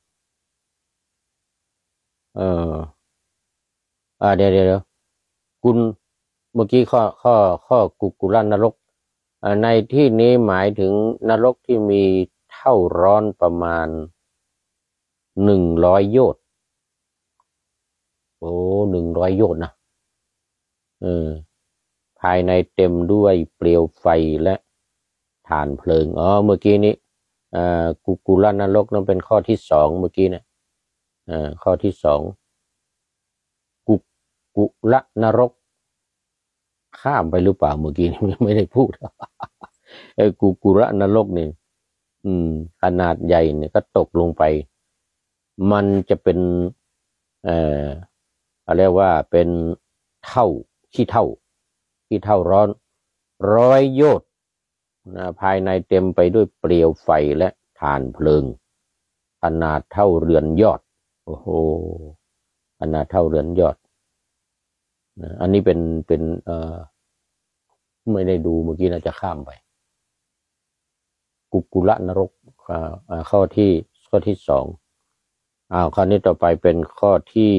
เอออ่าเดี๋ยวเดี๋ยวคุณเมื่อกี้ข้อข้อข้อกุกุลนรกในที่นี้หมายถึงนรกที่มีเท่าร้อนประมาณหนึ่งร้อยโยชน์โอ้หนึ่งร้อยโยชน์นะเออภายในเต็มด้วยเปลวไฟและถ่านเพลิงอ๋อเมื่อกี้นี้อ่ากุกุลนรกนั้นเป็นข้อที่สองเมื่อกี้เนี่ยอ่าข้อที่สองกุกุลนรกข้ามไปหรือเปล่าเมื่อกี้ไม่ได้พูดไอ้กุกุลนรกนี่อืมขนาดใหญ่เนี่ยก็ตกลงไปมันจะเป็นเอ่อเรียกว่าเป็นเท่าขี้เท่าขี้เท่าร้อนร้อยโยชน์นะภายในเต็มไปด้วยเปลวไฟและถ่านเพลิงขนาดเท่าเรือนยอดโอ้โหขนาดเท่าเรือนยอดนะอันนี้เป็นเป็นเอ่อไม่ได้ดูเมื่อกี้น่าจะข้ามไปกุกุลนรกอ่าข้อที่ข้อที่สองอ้าวคราวนี้ต่อไปเป็นข้อที่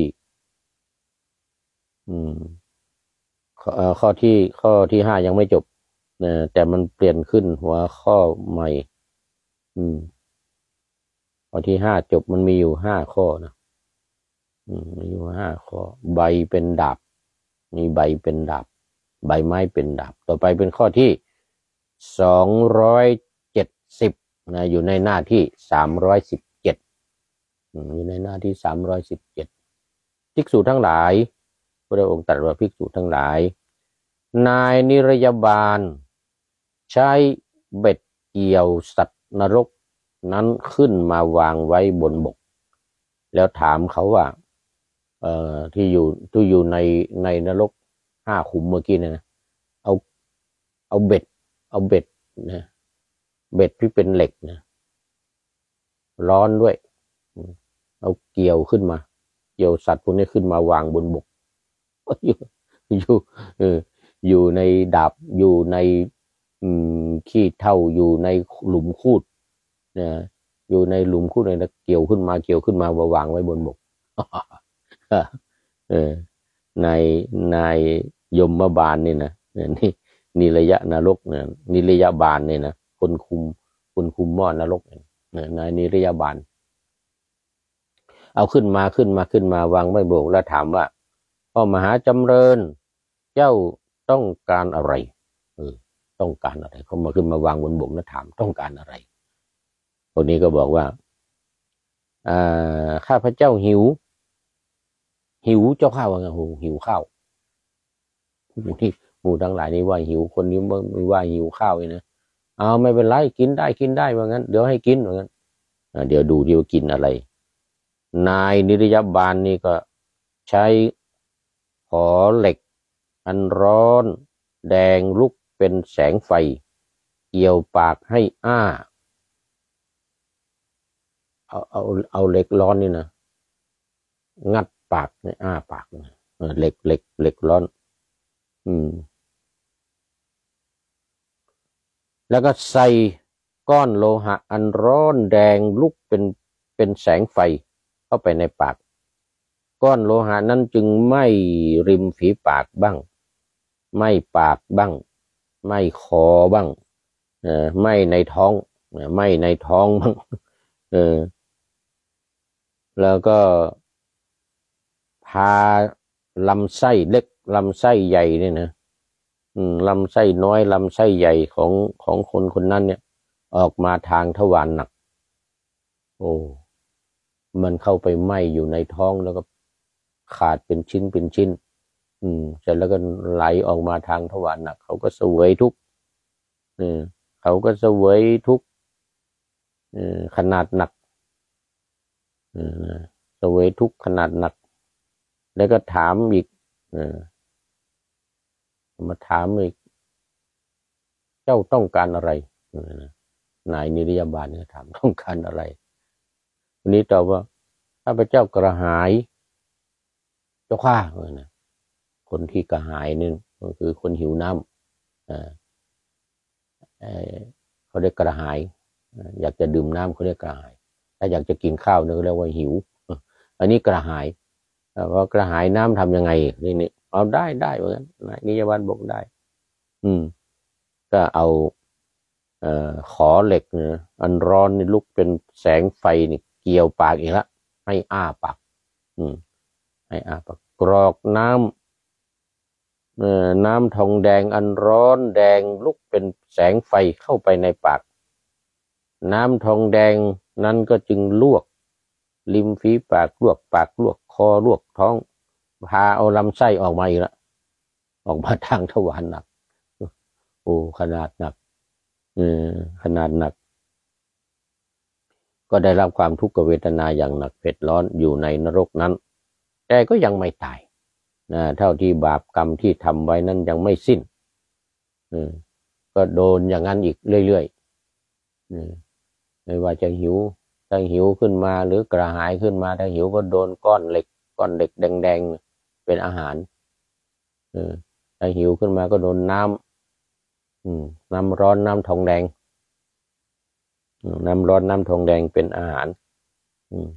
อืมข้อข้อที่ข้อที่ห้ายังไม่จบนะแต่มันเปลี่ยนขึ้นหัวข้อใหม่อืมข้อที่ห้าจบมันมีอยู่ห้าข้อนะอืมมีอยู่ห้าข้อใบเป็นดาบมีใบเป็นดาบใบไม้เป็นดาบต่อไปเป็นข้อที่สองร้อยเจ็ดสิบนะอยู่ในหน้าที่สามร้อยสิบเจ็ดอยู่ในหน้าที่สามร้อยสิบเจ็ดภิกษุทั้งหลายพระองค์ตรัสว่าภิกษุทั้งหลายนายนิรยาบาลใช้เบ็ดเกี่ยวสัตว์นรกนั้นขึ้นมาวางไว้บนบกแล้วถามเขาว่าเอ่อที่อยู่ที่อยู่ในในนรกห้าขุมเมื่อกี้เนี่ยนะเอาเอาเบ็ดเอาเบ็ดนะเบ็ดที่เป็นเหล็กนะร้อนด้วยเอาเกี่ยวขึ้นมาเกี่ยวสัตว์พวกนี้ขึ้นมาวางบนบกอยู่อยู่เอออยู่ในดาบอยู่ในอืมขี้เถ้าอยู่ในหลุมคูดนะอยู่ในหลุมคูดเลยเกี่ยวขึ้นมาเกี่ยวขึ้นมาวางไว้บนบกเออในในยมบาลนี่นะนี่นิระยะนรกเนี่ยนิระยะบาลเนี่ยนะคนคุมคนคุมหม้อนรกเนี่ยนายนิระยะบาลเอาขึ้นมาขึ้นมาขึ้นมาวางไว้บนบกแล้วถามว่าพ่อมหาจำเริญเจ้าต้องการอะไรเออต้องการอะไรเขามาขึ้นมาวางบนบกแล้วถามต้องการอะไรคนนี้ก็บอกว่าอ่าข้าพเจ้าหิวหิวเจ้าข้าวว่าไงโหหิวข้าวหมู่ที่หมู่ทั้งหลายนี่ว่าหิวคนนี้ไม่ว่าหิวข้าวเลยนะเอาไม่เป็นไรกินได้กินได้ว่างั้นเดี๋ยวให้กินว่างั้นเดี๋ยวดูเดี๋ยวกินอะไรนายนิรยาบาลนี่ก็ใช้ขอเหล็กอันร้อนแดงลุกเป็นแสงไฟเกี่ยวปากให้อ้าเอาเอาเอาเหล็กร้อนนี่นะงัดปากในอ้าปากนะเหล็กเหล็กเหล็กร้อนอืมแล้วก็ใส่ก้อนโลหะอันร้อนแดงลุกเป็นเป็นแสงไฟเข้าไปในปากก้อนโลหะนั้นจึงไหม้ริมฝีปากบ้างไม่ปากบ้างไม่คอบ้างเออไม่ในท้องไม่ในท้องบ้างเออแล้วก็พาลำไส้เล็กลำไส้ใหญ่เนี่ยนะอืมลำไส้น้อยลำไส้ใหญ่ของของคนคนนั้นเนี่ยออกมาทางทวารหนักโอ้มันเข้าไปไหม้อยู่ในท้องแล้วก็ขาดเป็นชิ้นเป็นชิ้นอืมเสร็จแล้วก็ไหลออกมาทางทวารหนักเขาก็เสวยทุกข์เออเขาก็เสวยทุกข์เออขนาดหนักเออเสวยทุกข์ขนาดหนักแล้วก็ถามอีกเออมาถามอีกเจ้าต้องการอะไรเออนายนิรยาบาลเนี่ยถามต้องการอะไรวันนี้ตอบว่าข้าพเจ้ากระหายเจ้าข้าเออนะคนที่กระหายนี่ก็คือคนหิวน้ำอ่าเขาเรียกกระหายอยากจะดื่มน้ำเขาเรียกกระหายถ้าอยากจะกินข้าวเนี่ยเขาเรียกว่าหิวอันนี้กระหายว่ากระหายน้ำทำยังไงนี่นี่เอาได้ได้เหมือนกันนิยบันบอกได้อืมก็เอาเอ่อขอเหล็กเนี่ยอันร้อนนี่ลุกเป็นแสงไฟนี่เกี่ยวปากอีกละให้อ้าปากอืมให้อ้าปากกรอกน้ำเอ่อน้ำทองแดงอันร้อนแดงลุกเป็นแสงไฟเข้าไปในปากน้ำทองแดงนั้นก็จึงลวกริมฝีปากลวกปากลวกคอลวกท้องพาเอาลำไส้ออกมาอีกละออกมาทางทวารหนักโอ้ขนาดหนักเออขนาดหนักก็ได้รับความทุกขเวทนาอย่างหนักเผ็ดร้อนอยู่ในนรกนั้นแต่ก็ยังไม่ตายนะเท่าที่บาปกรรมที่ทำไว้นั้นยังไม่สิ้นเออก็โดนอย่างนั้นอีกเรื่อยๆเออไม่ว่าจะหิวถ้าหิวขึ้นมาหรือกระหายขึ้นมาถ้าหิวก็โดนก้อนเหล็กก้อนเหล็กแดงๆเป็นอาหารเออถ้าหิวขึ้นมาก็โดนน้ำอืมน้ำร้อนน้ำทองแดงน้ำร้อนน้ำทองแดงเป็นอาหารอืม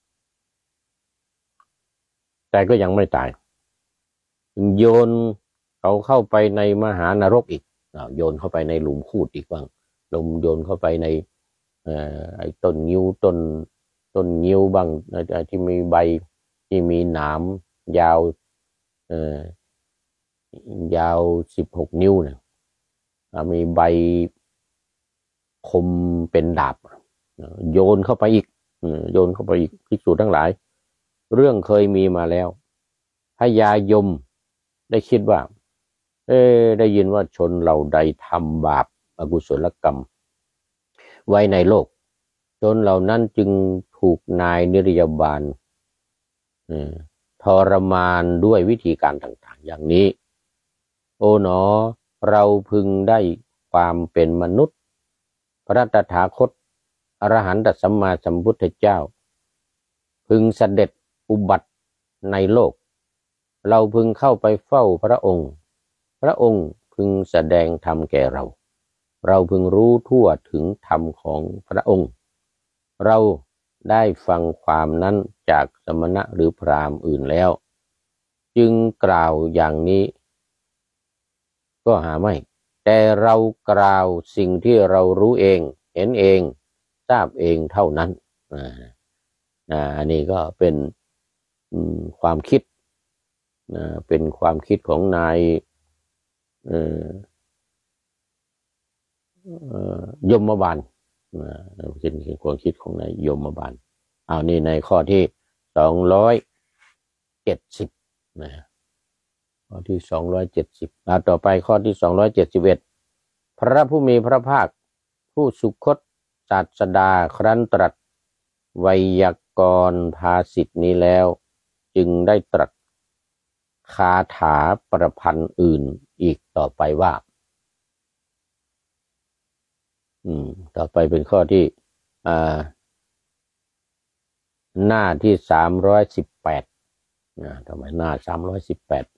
แต่ก็ยังไม่ตายโยนเขาเข้าไปในมหานรกอีกโยนเข้าไปในหลุมคูดอีกบ้างลมโยนเข้าไปในเอ่อไอ้ต้นงิ้วต้นต้นงิ้วบ้างที่มีใบที่มีหนามยาวเอ่อยาวสิบหกนิ้วเนี่ยมีใบคมเป็นดาบโยนเข้าไปอีกโยนเข้าไปอีกภิกษุทั้งหลายเรื่องเคยมีมาแล้วพญายมได้คิดว่าเอ๊ได้ยินว่าชนเหล่าใดทำบาปอกุศลกรรมไว้ในโลกชนเหล่านั้นจึงถูกนายนิรยาบาลทรมานด้วยวิธีการต่างๆอย่างนี้โอ๋หนอเราพึงได้ความเป็นมนุษย์พระตถาคตอรหันตสัมมาสัมพุทธเจ้าพึงเสด็จอุบัติในโลกเราพึงเข้าไปเฝ้าพระองค์พระองค์พึงแสดงธรรมแก่เราเราพึงรู้ทั่วถึงธรรมของพระองค์เราได้ฟังความนั้นจากสมณะหรือพราหมณ์อื่นแล้วจึงกล่าวอย่างนี้ก็หาไม่แต่เรากล่าวสิ่งที่เรารู้เองเห็นเองทราบเองเท่านั้นอ่าอันนี้ก็เป็นความคิดเป็นความคิดของนายยมบาลเป็นความคิดของนายยมบาลเอานี่ในข้อที่สองร้อยเจ็ดสิบนะข้อที่สองร้อยเจ็ดสิบอ่าต่อไปข้อที่สองร้อยเจ็ดสิบเอ็ดพระผู้มีพระภาคผู้สุคตศาสดาครั้นตรัสไวยากรณ์ภาษิตนี้แล้วจึงได้ตรัสคาถาประพันธ์อื่นอีกต่อไปว่าอืมต่อไปเป็นข้อที่อ่าหน้าที่สามร้อยสิบแปดนะทำไมหน้าสามร้อยสิบแปด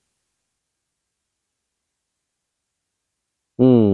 อืม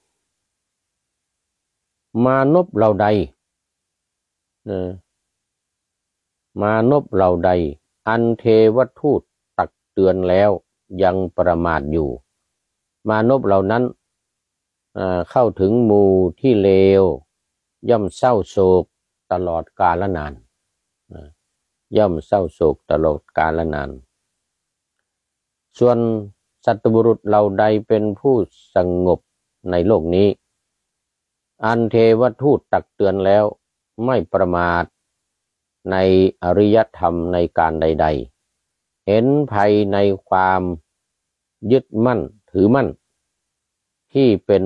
มานพเหล่าใดนะมานพเหล่าใดอันเทวทูตตักเตือนแล้วยังประมาทอยู่มานพเหล่านั้นเข้าถึงหมู่ที่เลวย่อมเศร้าโศกตลอดกาลนานย่อมเศร้าโศกตลอดกาลนานส่วนสัตบุรุษเหล่าใดเป็นผู้สงบในโลกนี้อันเทวทูตตักเตือนแล้วไม่ประมาทในอริยธรรมในการใดๆเห็นภัยในความยึดมั่นถือมั่นที่เป็น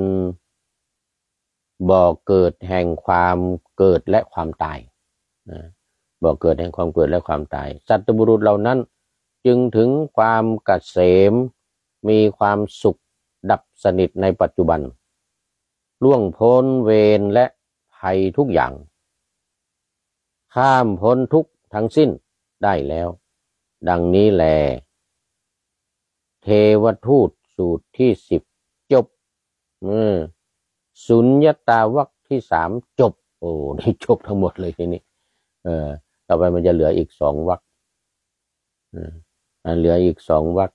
บ่อเกิดแห่งความเกิดและความตายบ่อเกิดแห่งความเกิดและความตายสัตบุรุษเหล่านั้นจึงถึงความเกษมมีความสุขดับสนิทในปัจจุบันล่วงพ้นเวรและภัยทุกอย่างข้ามพ้นทุกข์ทั้งสิ้นได้แล้วดังนี้แลเทวทูตสูตรที่สิบจบอืมสุญญตาวรรคที่สามจบโอ้นี่จบทั้งหมดเลยทีนี้เออต่อไปมันจะเหลืออีกสองวรรคอืมอันเหลืออีกสองวรรคว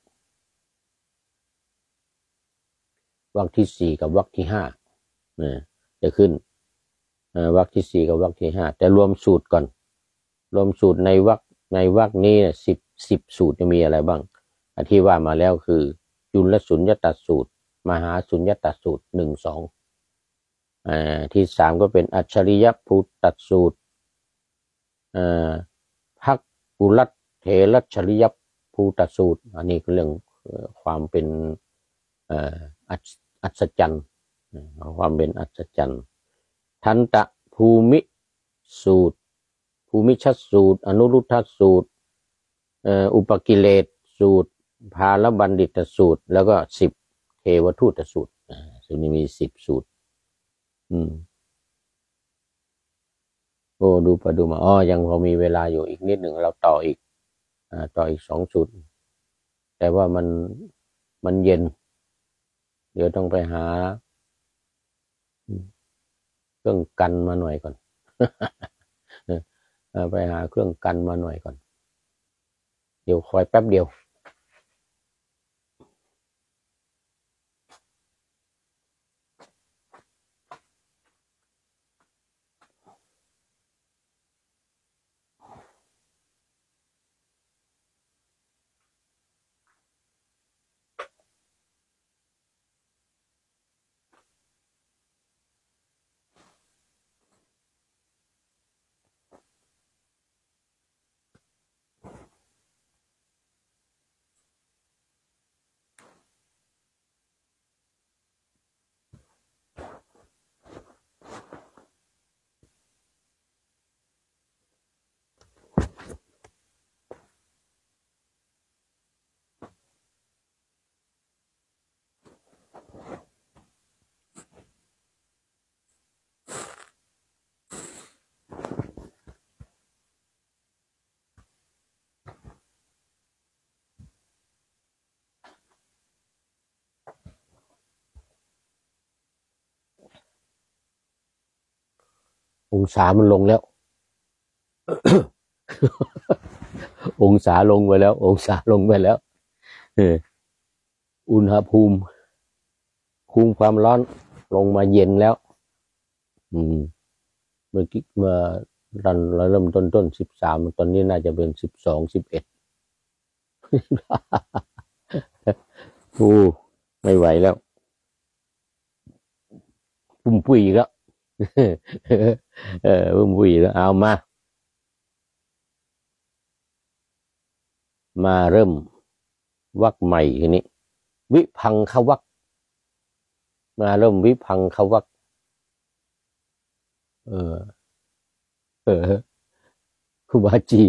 รรคที่สี่กับวรรคที่ห้าเนี่ยจะขึ้นวรรคที่สี่กับวรรคที่ห้าแต่รวมสูตรก่อนรวมสูตรในวรรคในวรรคนี้เนี่ยสิบสิบสูตรจะมีอะไรบ้างที่ว่ามาแล้วคือจุลสุญญตสูตรมหาสุญญตสูตรหนึ่งสองอ่าที่สามก็เป็นอัจฉริยภูตสูตรอ่าภักกุลัตเถรัชริยภูตสูตรอันนี้คือเรื่องความเป็นอัศจรรย์ความเป็นอัศจรรย์ทันตะภูมิสูตรภูมิชัดสูตรอนุรุทธสูตรอุปกิเลสสูตรภาลบัณฑิตสูตรแล้วก็สิบเทวทูตสูตรซึ่งมีสิบสูตรอืมโอ้ดูไปดูมาอ๋อยังพอมีเวลาอยู่อีกนิดหนึ่งเราต่ออีกอ่าต่ออีกสองสูตรแต่ว่ามันมันเย็นเดี๋ยวต้องไปหาเครื่องกันมาหน่อยก่อน ไปหาเครื่องกันมาหน่อยก่อนเดี๋ยวคอยแป๊บเดียวองศามันลงแล้ว องศาลงไปแล้วองศาลงไปแล้วอุณหภูมิคุมความร้อนลงมาเย็นแล้วอืมเมื่อกี้เมื่อตอนเราเริ่มต้นต้นสิบสามตอนนี้น่าจะเป็นสิบสองสิบเอ็ดโอ้ไม่ไหวแล้วปุ่มปุ๋ยแล้วเออปุ่มปุ๋ยแล้วเอามามาเริ่มวรรคใหม่ทีนี้วิพังควรรคมาเริ่มวิพังควรรคเออเออครูบาจี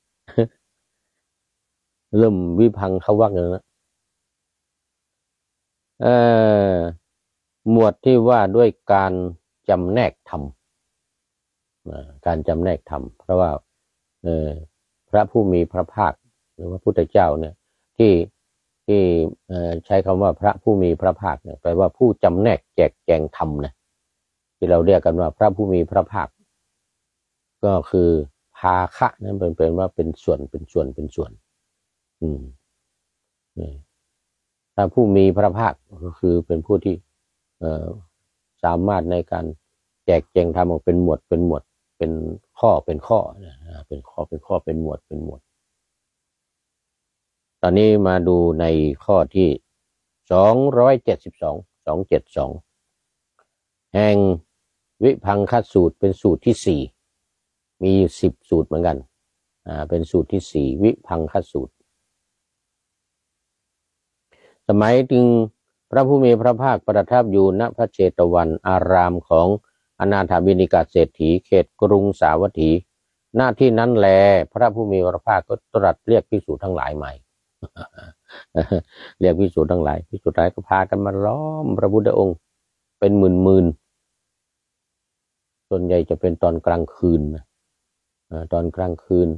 เริ่มวิพังควรรคแล้วนะเออหมวดที่ว่าด้วยการจำแนกธรรมการจำแนกธรรมเพราะว่าเออพระผู้มีพระภาคหรือว่าพุทธเจ้าเนี่ยที่ที่ใช้คำว่าพระผู้มีพระภาคเนี่ยแปลว่าผู้จำแนกแจกแจงธรรมนะที่เราเรียกกันว่าพระผู้มีพระภาคก็คือภาคะนั่นเป็นว่าเป็นส่วนเป็นส่วนเป็นส่วนอืมถ้าผู้มีพระภาคก็คือเป็นผู้ที่สามารถในการแจกแจงธรรมออกเป็นหมวดเป็นหมวดเป็นข้อเป็นข้อเป็นข้อเป็นข้อเป็นหมวดเป็นหมวดตอนนี้มาดูในข้อที่สองร้อยเจ็ดสิบสองสองเจ็ดสองแห่งวิพังคสูตรเป็นสูตรที่สี่มีสิบสูตรเหมือนกันอ่าเป็นสูตรที่สี่วิพังคสูตรสมัยจึงพระผู้มีพระภาคประทับอยู่ณพระเชตวันอารามของอนาถบิณฑิกเศรษฐีเขตกรุงสาวัตถีหน้าที่นั้นแลพระผู้มีพระภาคก็ตรัสเรียกภิกษุทั้งหลายใหม่ เรียกภิกษุทั้งหลายภิกษุทั้งหลายก็พากันมาล้อมพระพุทธองค์เป็นหมื่นๆส่วนใหญ่จะเป็นตอนกลางคืนตอนกลางคืน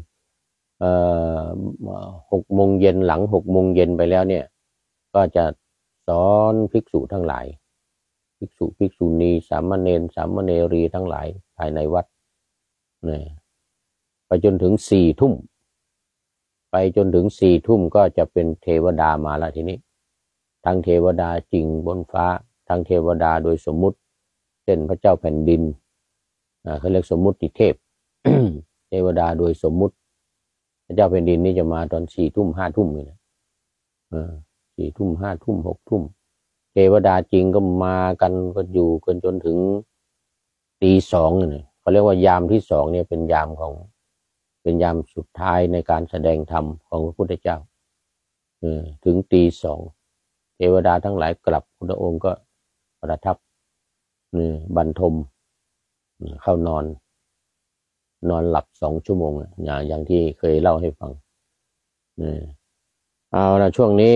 หกโมงเย็นหลังหกโมงเย็นไปแล้วเนี่ยก็จะสอนภิกษุทั้งหลายภิกษุภิกษุณีสามเณรสามเณรีทั้งหลายภายในวัดเนี่ยไปจนถึงสี่ทุ่มไปจนถึงสี่ทุ่มก็จะเป็นเทวดามาแล้วทีนี้ทั้งเทวดาจริงบนฟ้าทั้งเทวดาโดยสมมุติเช่นพระเจ้าแผ่นดินอ่าเขาเรียกสมมุติเทพ เทวดาโดยสมมุติพระเจ้าแผ่นดินนี่จะมาตอนสี่ทุ่มห้าทุ่มเลยนะอ่าสี่ทุ่มห้าทุ่มหกทุ่มเทวดาจริงก็มากันก็อยู่กันจนถึงตีสองเนี่ยเขาเรียกว่ายามที่สองเนี่ยเป็นยามของเป็นยามสุดท้ายในการแสดงธรรมของพระพุทธเจ้าเออถึงตีสองเทวดาทั้งหลายกลับพระองค์ก็ประทับนี่บรรทมเข้านอนนอนหลับสองชั่วโมงอย่างอย่างที่เคยเล่าให้ฟังนี่เอาละช่วงนี้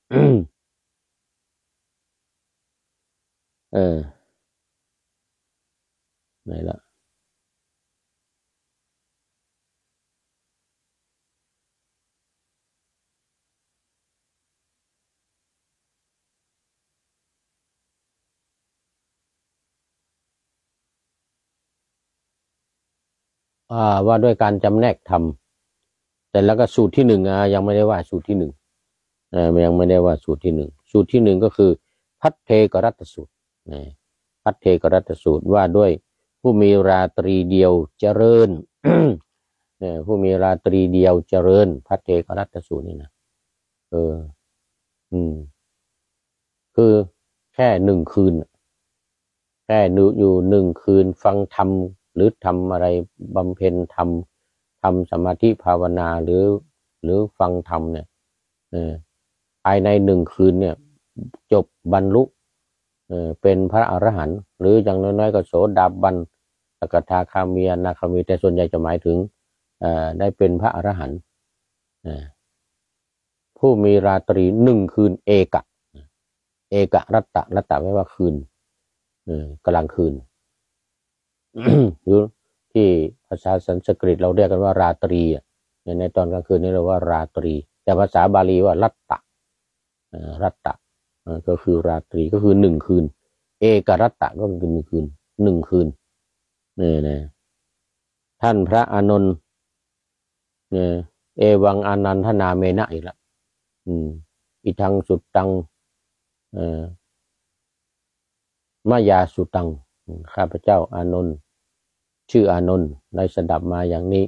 เออไหนละอ่าว่าด้วยการจำแนกธรรมแต่แล้วก็สูตรที่หนึ่งอ่ะยังไม่ได้ว่าสูตรที่หนึ่งอ่ายังไม่ได้ว่าสูตรที่หนึ่งสูตรที่หนึ่งก็คือพัทเทกรัตสูตรนะพัทเทกรัตสูตรว่าด้วยผู้มีราตรีเดียวเจริญ เนี่ยผู้มีราตรีเดียวเจริญพัทเทกรัตสูตรนี่นะเอออืมคือแค่หนึ่งคืนแค่นึกอยู่หนึ่งคืนฟังธรรมหรือทำอะไรบำเพ็ญธรรมทำสมาธิภาวนาหรือหรือฟังธรรมเนี่ยเออภายในหนึ่งคืนเนี่ยจบบรรลุเออเป็นพระอรหันต์หรืออย่างน้อยๆก็โสดาบันสกทาคามีอนาคามีแต่ส่วนใหญ่จะหมายถึงเอ่อได้เป็นพระอรหันต์ผู้มีราตรีหนึ่งคืนเอกะเอกะรัตตะรัตตะไม่ว่าคืนเออกลางคืน หรือที่ภาษาสันสกฤตเราเรียกกันว่าราตรีในตอนกลางคืนนี่เราว่าราตรีแต่ภาษาบาลีว่ารัตตะรัตตะก็คือราตรีก็คือหนึ่งคืนเอกรัตตะก็คือหนึ่งคืนหนึ่งคืนนี่นะท่านพระอานนท์เนี่ยเอวังอานันทนาเมนะอีกแล้วอืมอิทังสุดตังเอ่อมายาสุตังข้าพเจ้าอานนท์ชื่ออานนท์ได้สดับมาอย่างนี้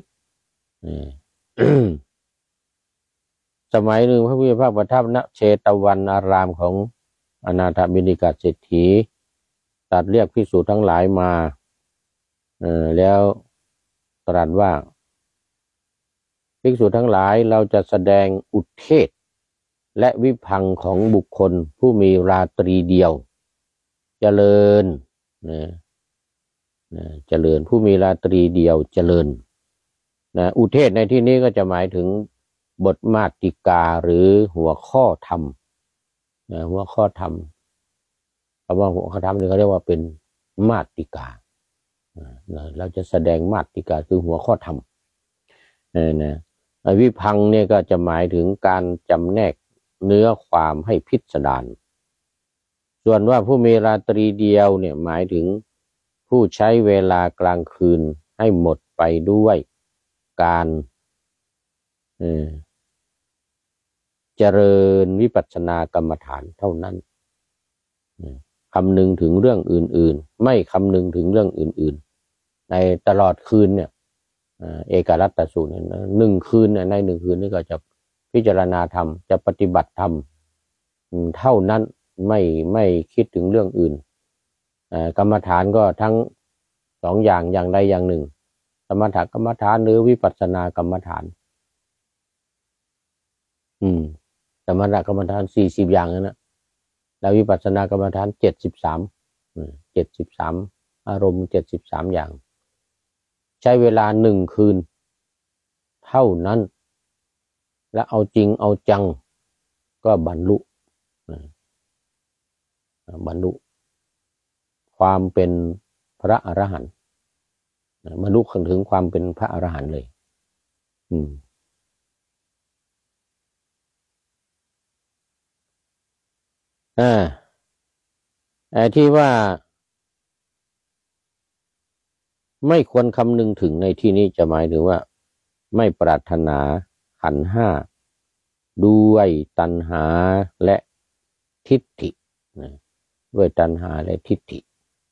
สมัยหนึ่งพระพุทธภาคประทับณเชตวันอารามของอนาถบิณฑิกเศรษฐีตรัสเรียกภิกษุทั้งหลายมาเออแล้วตรัสว่าภิกษุทั้งหลายเราจะแสดงอุเทศและวิพังค์ของบุคคลผู้มีราตรีเดียวเจริญนะนะเจริญผู้มีราตรีเดียวเจริญนะอุเทศในที่นี้ก็จะหมายถึงบทมาติกาหรือหัวข้อธรรมนะหัวข้อธรรมคำว่าหัวข้อธรรมนี่เขาเรียกว่าเป็นมาติกานะเราจะแสดงมาติกาคือหัวข้อธรรมนะนะวิพังค์เนี่ยก็จะหมายถึงการจำแนกเนื้อความให้พิสดารส่วนว่าผู้มีราตรีเดียวเนี่ยหมายถึงผู้ใช้เวลากลางคืนให้หมดไปด้วยการเจริญวิปัสสนากรรมฐานเท่านั้นคำนึงถึงเรื่องอื่นๆไม่คำนึงถึงเรื่องอื่นๆในตลอดคืนเนี่ยเอกรัตตสูตรเนี่ยหนึ่งคืนเนี่ยในหนึ่งคืนนี่ก็จะพิจารณาธรรมจะปฏิบัติธรรมเท่านั้นไม่ไม่คิดถึงเรื่องอื่นกรรมฐานก็ทั้งสองอย่างอย่างใดอย่างหนึ่งสมถกรรมฐานหรือวิปัสสนากรรมฐานอืมสมถกรรมฐานสี่สิบอย่างนะแล้ววิปัสสนากรรมฐานเจ็ดสิบสามเจ็ดสิบสามอารมณ์เจ็ดสิบสามอย่างใช้เวลาหนึ่งคืนเท่านั้นและเอาจริงเอาจังก็บรรลุบรรลุความเป็นพระอรหันต์บรรลุถึงความเป็นพระอรหันต์เลยอืมอ่าไอ้ที่ว่าไม่ควรคำนึงถึงในที่นี้จะหมายถึงว่าไม่ปรารถนาขันธ์ห้าด้วยตัณหาและทิฏฐินะด้วยตัณหาและทิฏฐิ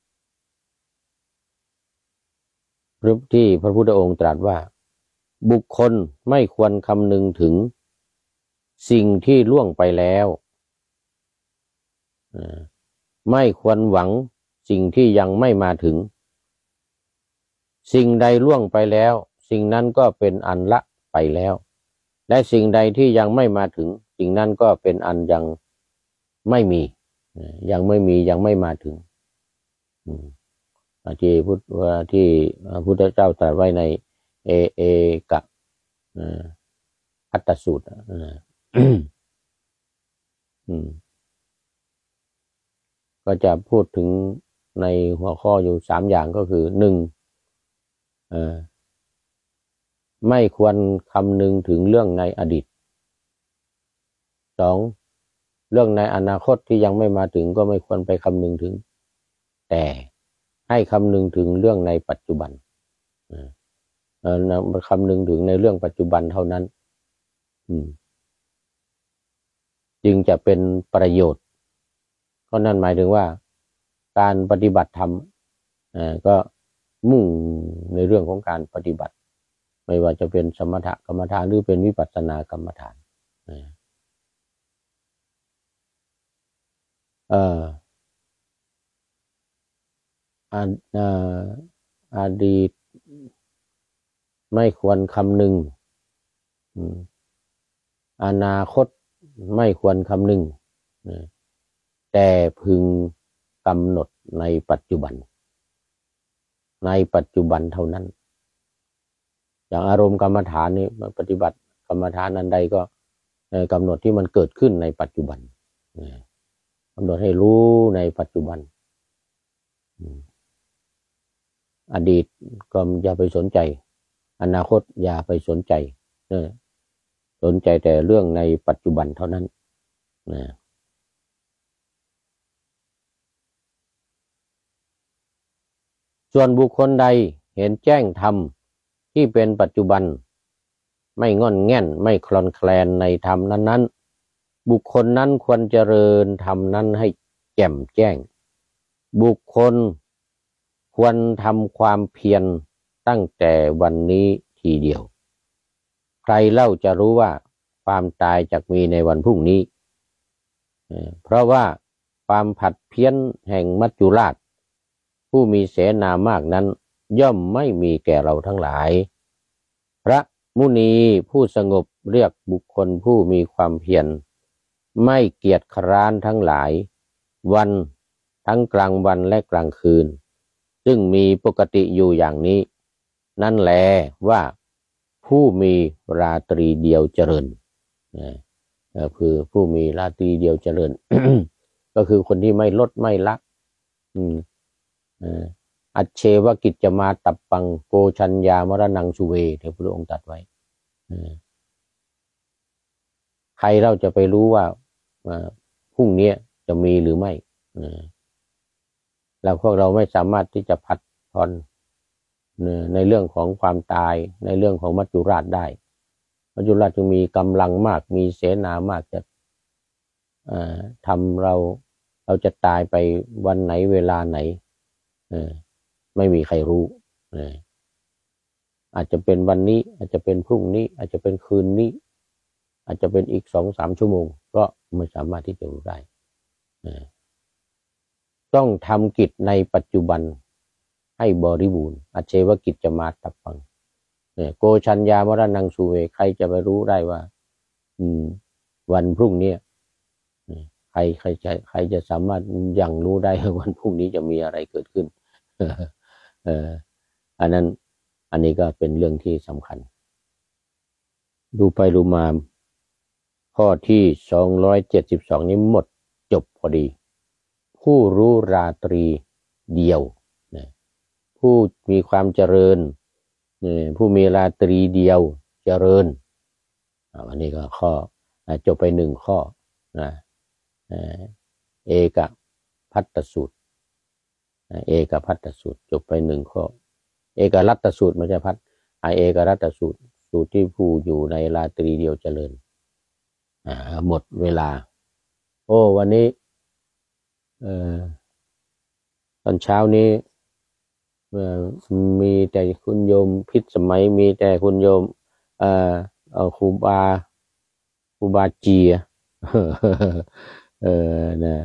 หรือที่พระพุทธองค์ตรัสว่าบุคคลไม่ควรคำนึงถึงสิ่งที่ล่วงไปแล้วไม่ควรหวังสิ่งที่ยังไม่มาถึงสิ่งใดล่วงไปแล้วสิ่งนั้นก็เป็นอันละไปแล้วและสิ่งใดที่ยังไม่มาถึงสิ่งนั้นก็เป็นอันยังไม่มียังไม่มียังไม่มาถึงที่พุทธที่พุทธเจ้าตรัสไว้ในเอเอกะอัตตสูตรก็จะพูดถึงในหัวข้ออยู่สามอย่างก็คือหนึ่งไม่ควรคำนึงถึงเรื่องในอดีตสองเรื่องในอนาคตที่ยังไม่มาถึงก็ไม่ควรไปคำนึงถึงแต่ให้คำนึงถึงเรื่องในปัจจุบันคำนึงถึงในเรื่องปัจจุบันเท่านั้นจึงจะเป็นประโยชน์ก็นั่นหมายถึงว่าการปฏิบัติธรรมก็มุ่งในเรื่องของการปฏิบัติไม่ว่าจะเป็นสมถกรรมฐานหรือเป็นวิปัสสนากรรมฐานเอ่ออดีตไม่ควรคำนึงอนาคตไม่ควรคำนึงแต่พึงกำหนดในปัจจุบันในปัจจุบันเท่านั้นอย่างอารมณ์กรรมฐานนี่ปฏิบัติกรรมฐานอันใดก็กำหนดที่มันเกิดขึ้นในปัจจุบันกำหนดให้รู้ในปัจจุบันอดีตก็อย่าไปสนใจอนาคตอย่าไปสนใจสนใจแต่เรื่องในปัจจุบันเท่านั้นส่วนบุคคลใดเห็นแจ้งธรรมที่เป็นปัจจุบันไม่งอนแง่นไม่คลอนแคลนในธรรมนั้นๆบุคคลนั้นควรเจริญธรรมนั้นให้แจ่มแจ้งบุคคลควรทำความเพียรตั้งแต่วันนี้ทีเดียวใครเล่าจะรู้ว่าความตายจะมีในวันพรุ่งนี้เพราะว่าความผัดเพี้ยนแห่งมัจจุราชผู้มีเสนามากนั้นย่อมไม่มีแก่เราทั้งหลายพระมุนีผู้สงบเรียกบุคคลผู้มีความเพียรไม่เกียจคร้านทั้งหลายวันทั้งกลางวันและกลางคืนซึ่งมีปกติอยู่อย่างนี้นั่นแลว่าผู้มีราตรีเดียวเจริญคือผู้มีราตรีเดียวเจริญ ก็คือคนที่ไม่ลดไม่ละอัจเชวกิจจะมาตับปังโกชัญญามรณังสุเวที่พระองค์ตรัสไว้ใครเราจะไปรู้ว่าพรุ่งนี้จะมีหรือไม่แล้วพวกเราไม่สามารถที่จะผัดผ่อนในเรื่องของความตายในเรื่องของมัจจุราชได้มัจจุราชจึงมีกำลังมากมีเสนามากจะทำเราเราจะตายไปวันไหนเวลาไหนไม่มีใครรู้อาจจะเป็นวันนี้อาจจะเป็นพรุ่งนี้อาจจะเป็นคืนนี้อาจจะเป็นอีกสองสามชั่วโมงก็ไม่สามารถที่จะรู้ได้ต้องทำกิจในปัจจุบันให้บริบูรณ์อเชวกิจจะมาตับฟังโกชัญญามรณังสุเวใครจะไปรู้ได้ว่าวันพรุ่งนี้ใครใครจะใครจะสามารถยังรู้ได้ว่าวันพรุ่งนี้จะมีอะไรเกิดขึ้นเอออันนั้นอันนี้ก็เป็นเรื่องที่สำคัญดูไปดูมาข้อที่สองร้อยเจ็ดสิบสองนี้หมดจบพอดีผู้รู้ราตรีเดียวผู้มีความเจริญผู้มีราตรีเดียวเจริญอันนี้ก็ข้อจบไปหนึ่งข้อนะเอกพัตตสูตรเอกพัตตสูตรจบไปหนึ่งข้อเอกรัตตสูตรไม่ใช่พัตเอกรัตตสูตรสูตรที่ผู้อยู่ในราตรีเดียวเจริญหมดเวลาโอ้วันนี้ตอนเช้านี้มีแต่คุณโยมพิษสมัยมีแต่คุณโยมเอ่อเอ่อครูบาครูบาเจียเออนะ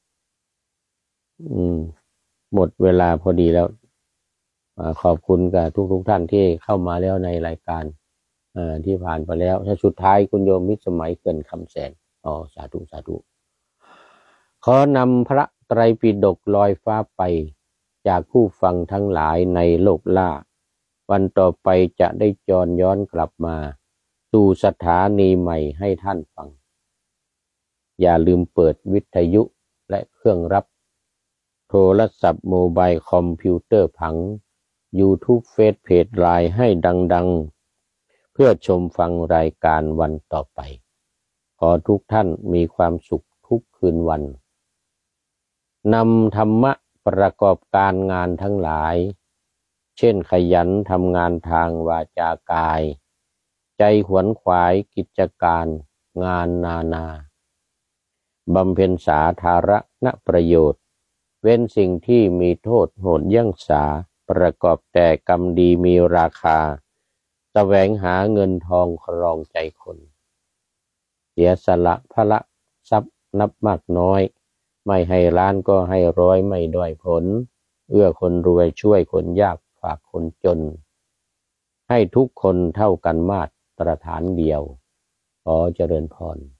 อืมหมดเวลาพอดีแล้วขอบคุณกับทุกทุกท่านที่เข้ามาแล้วในรายการเอ่อที่ผ่านไปแล้วถ้าสุดท้ายคุณโยมพิษสมัยเกินคำแสนอ๋อสาธุสาธุขอนำพระไตรปิฎกลอยฟ้าไปจากผู้ฟังทั้งหลายในโลกล่าวันต่อไปจะได้จรย้อนกลับมาสู่สถานีใหม่ให้ท่านฟังอย่าลืมเปิดวิทยุและเครื่องรับโทรศัพท์โมบายคอมพิวเตอร์ผัง YouTube เฟซเพจไลน์ให้ดังๆเพื่อชมฟังรายการวันต่อไปขอทุกท่านมีความสุขทุกคืนวันนำธรรมะประกอบการงานทั้งหลายเช่นขยันทำงานทางวาจากายใจขวนขวายกิจการงานนานาบำเพ็ญสาธารณประโยชน์เว้นสิ่งที่มีโทษโหดเยี่ยงสาประกอบแต่กรรมดีมีราคาแสวงหาเงินทองครองใจคนเสียสละพละทรัพย์นับมากน้อยไม่ให้ล้านก็ให้ร้อยไม่ด้อยผลเอื้อคนรวยช่วยคนยากฝากคนจนให้ทุกคนเท่ากันมาตรฐานเดียวขอเจริญพร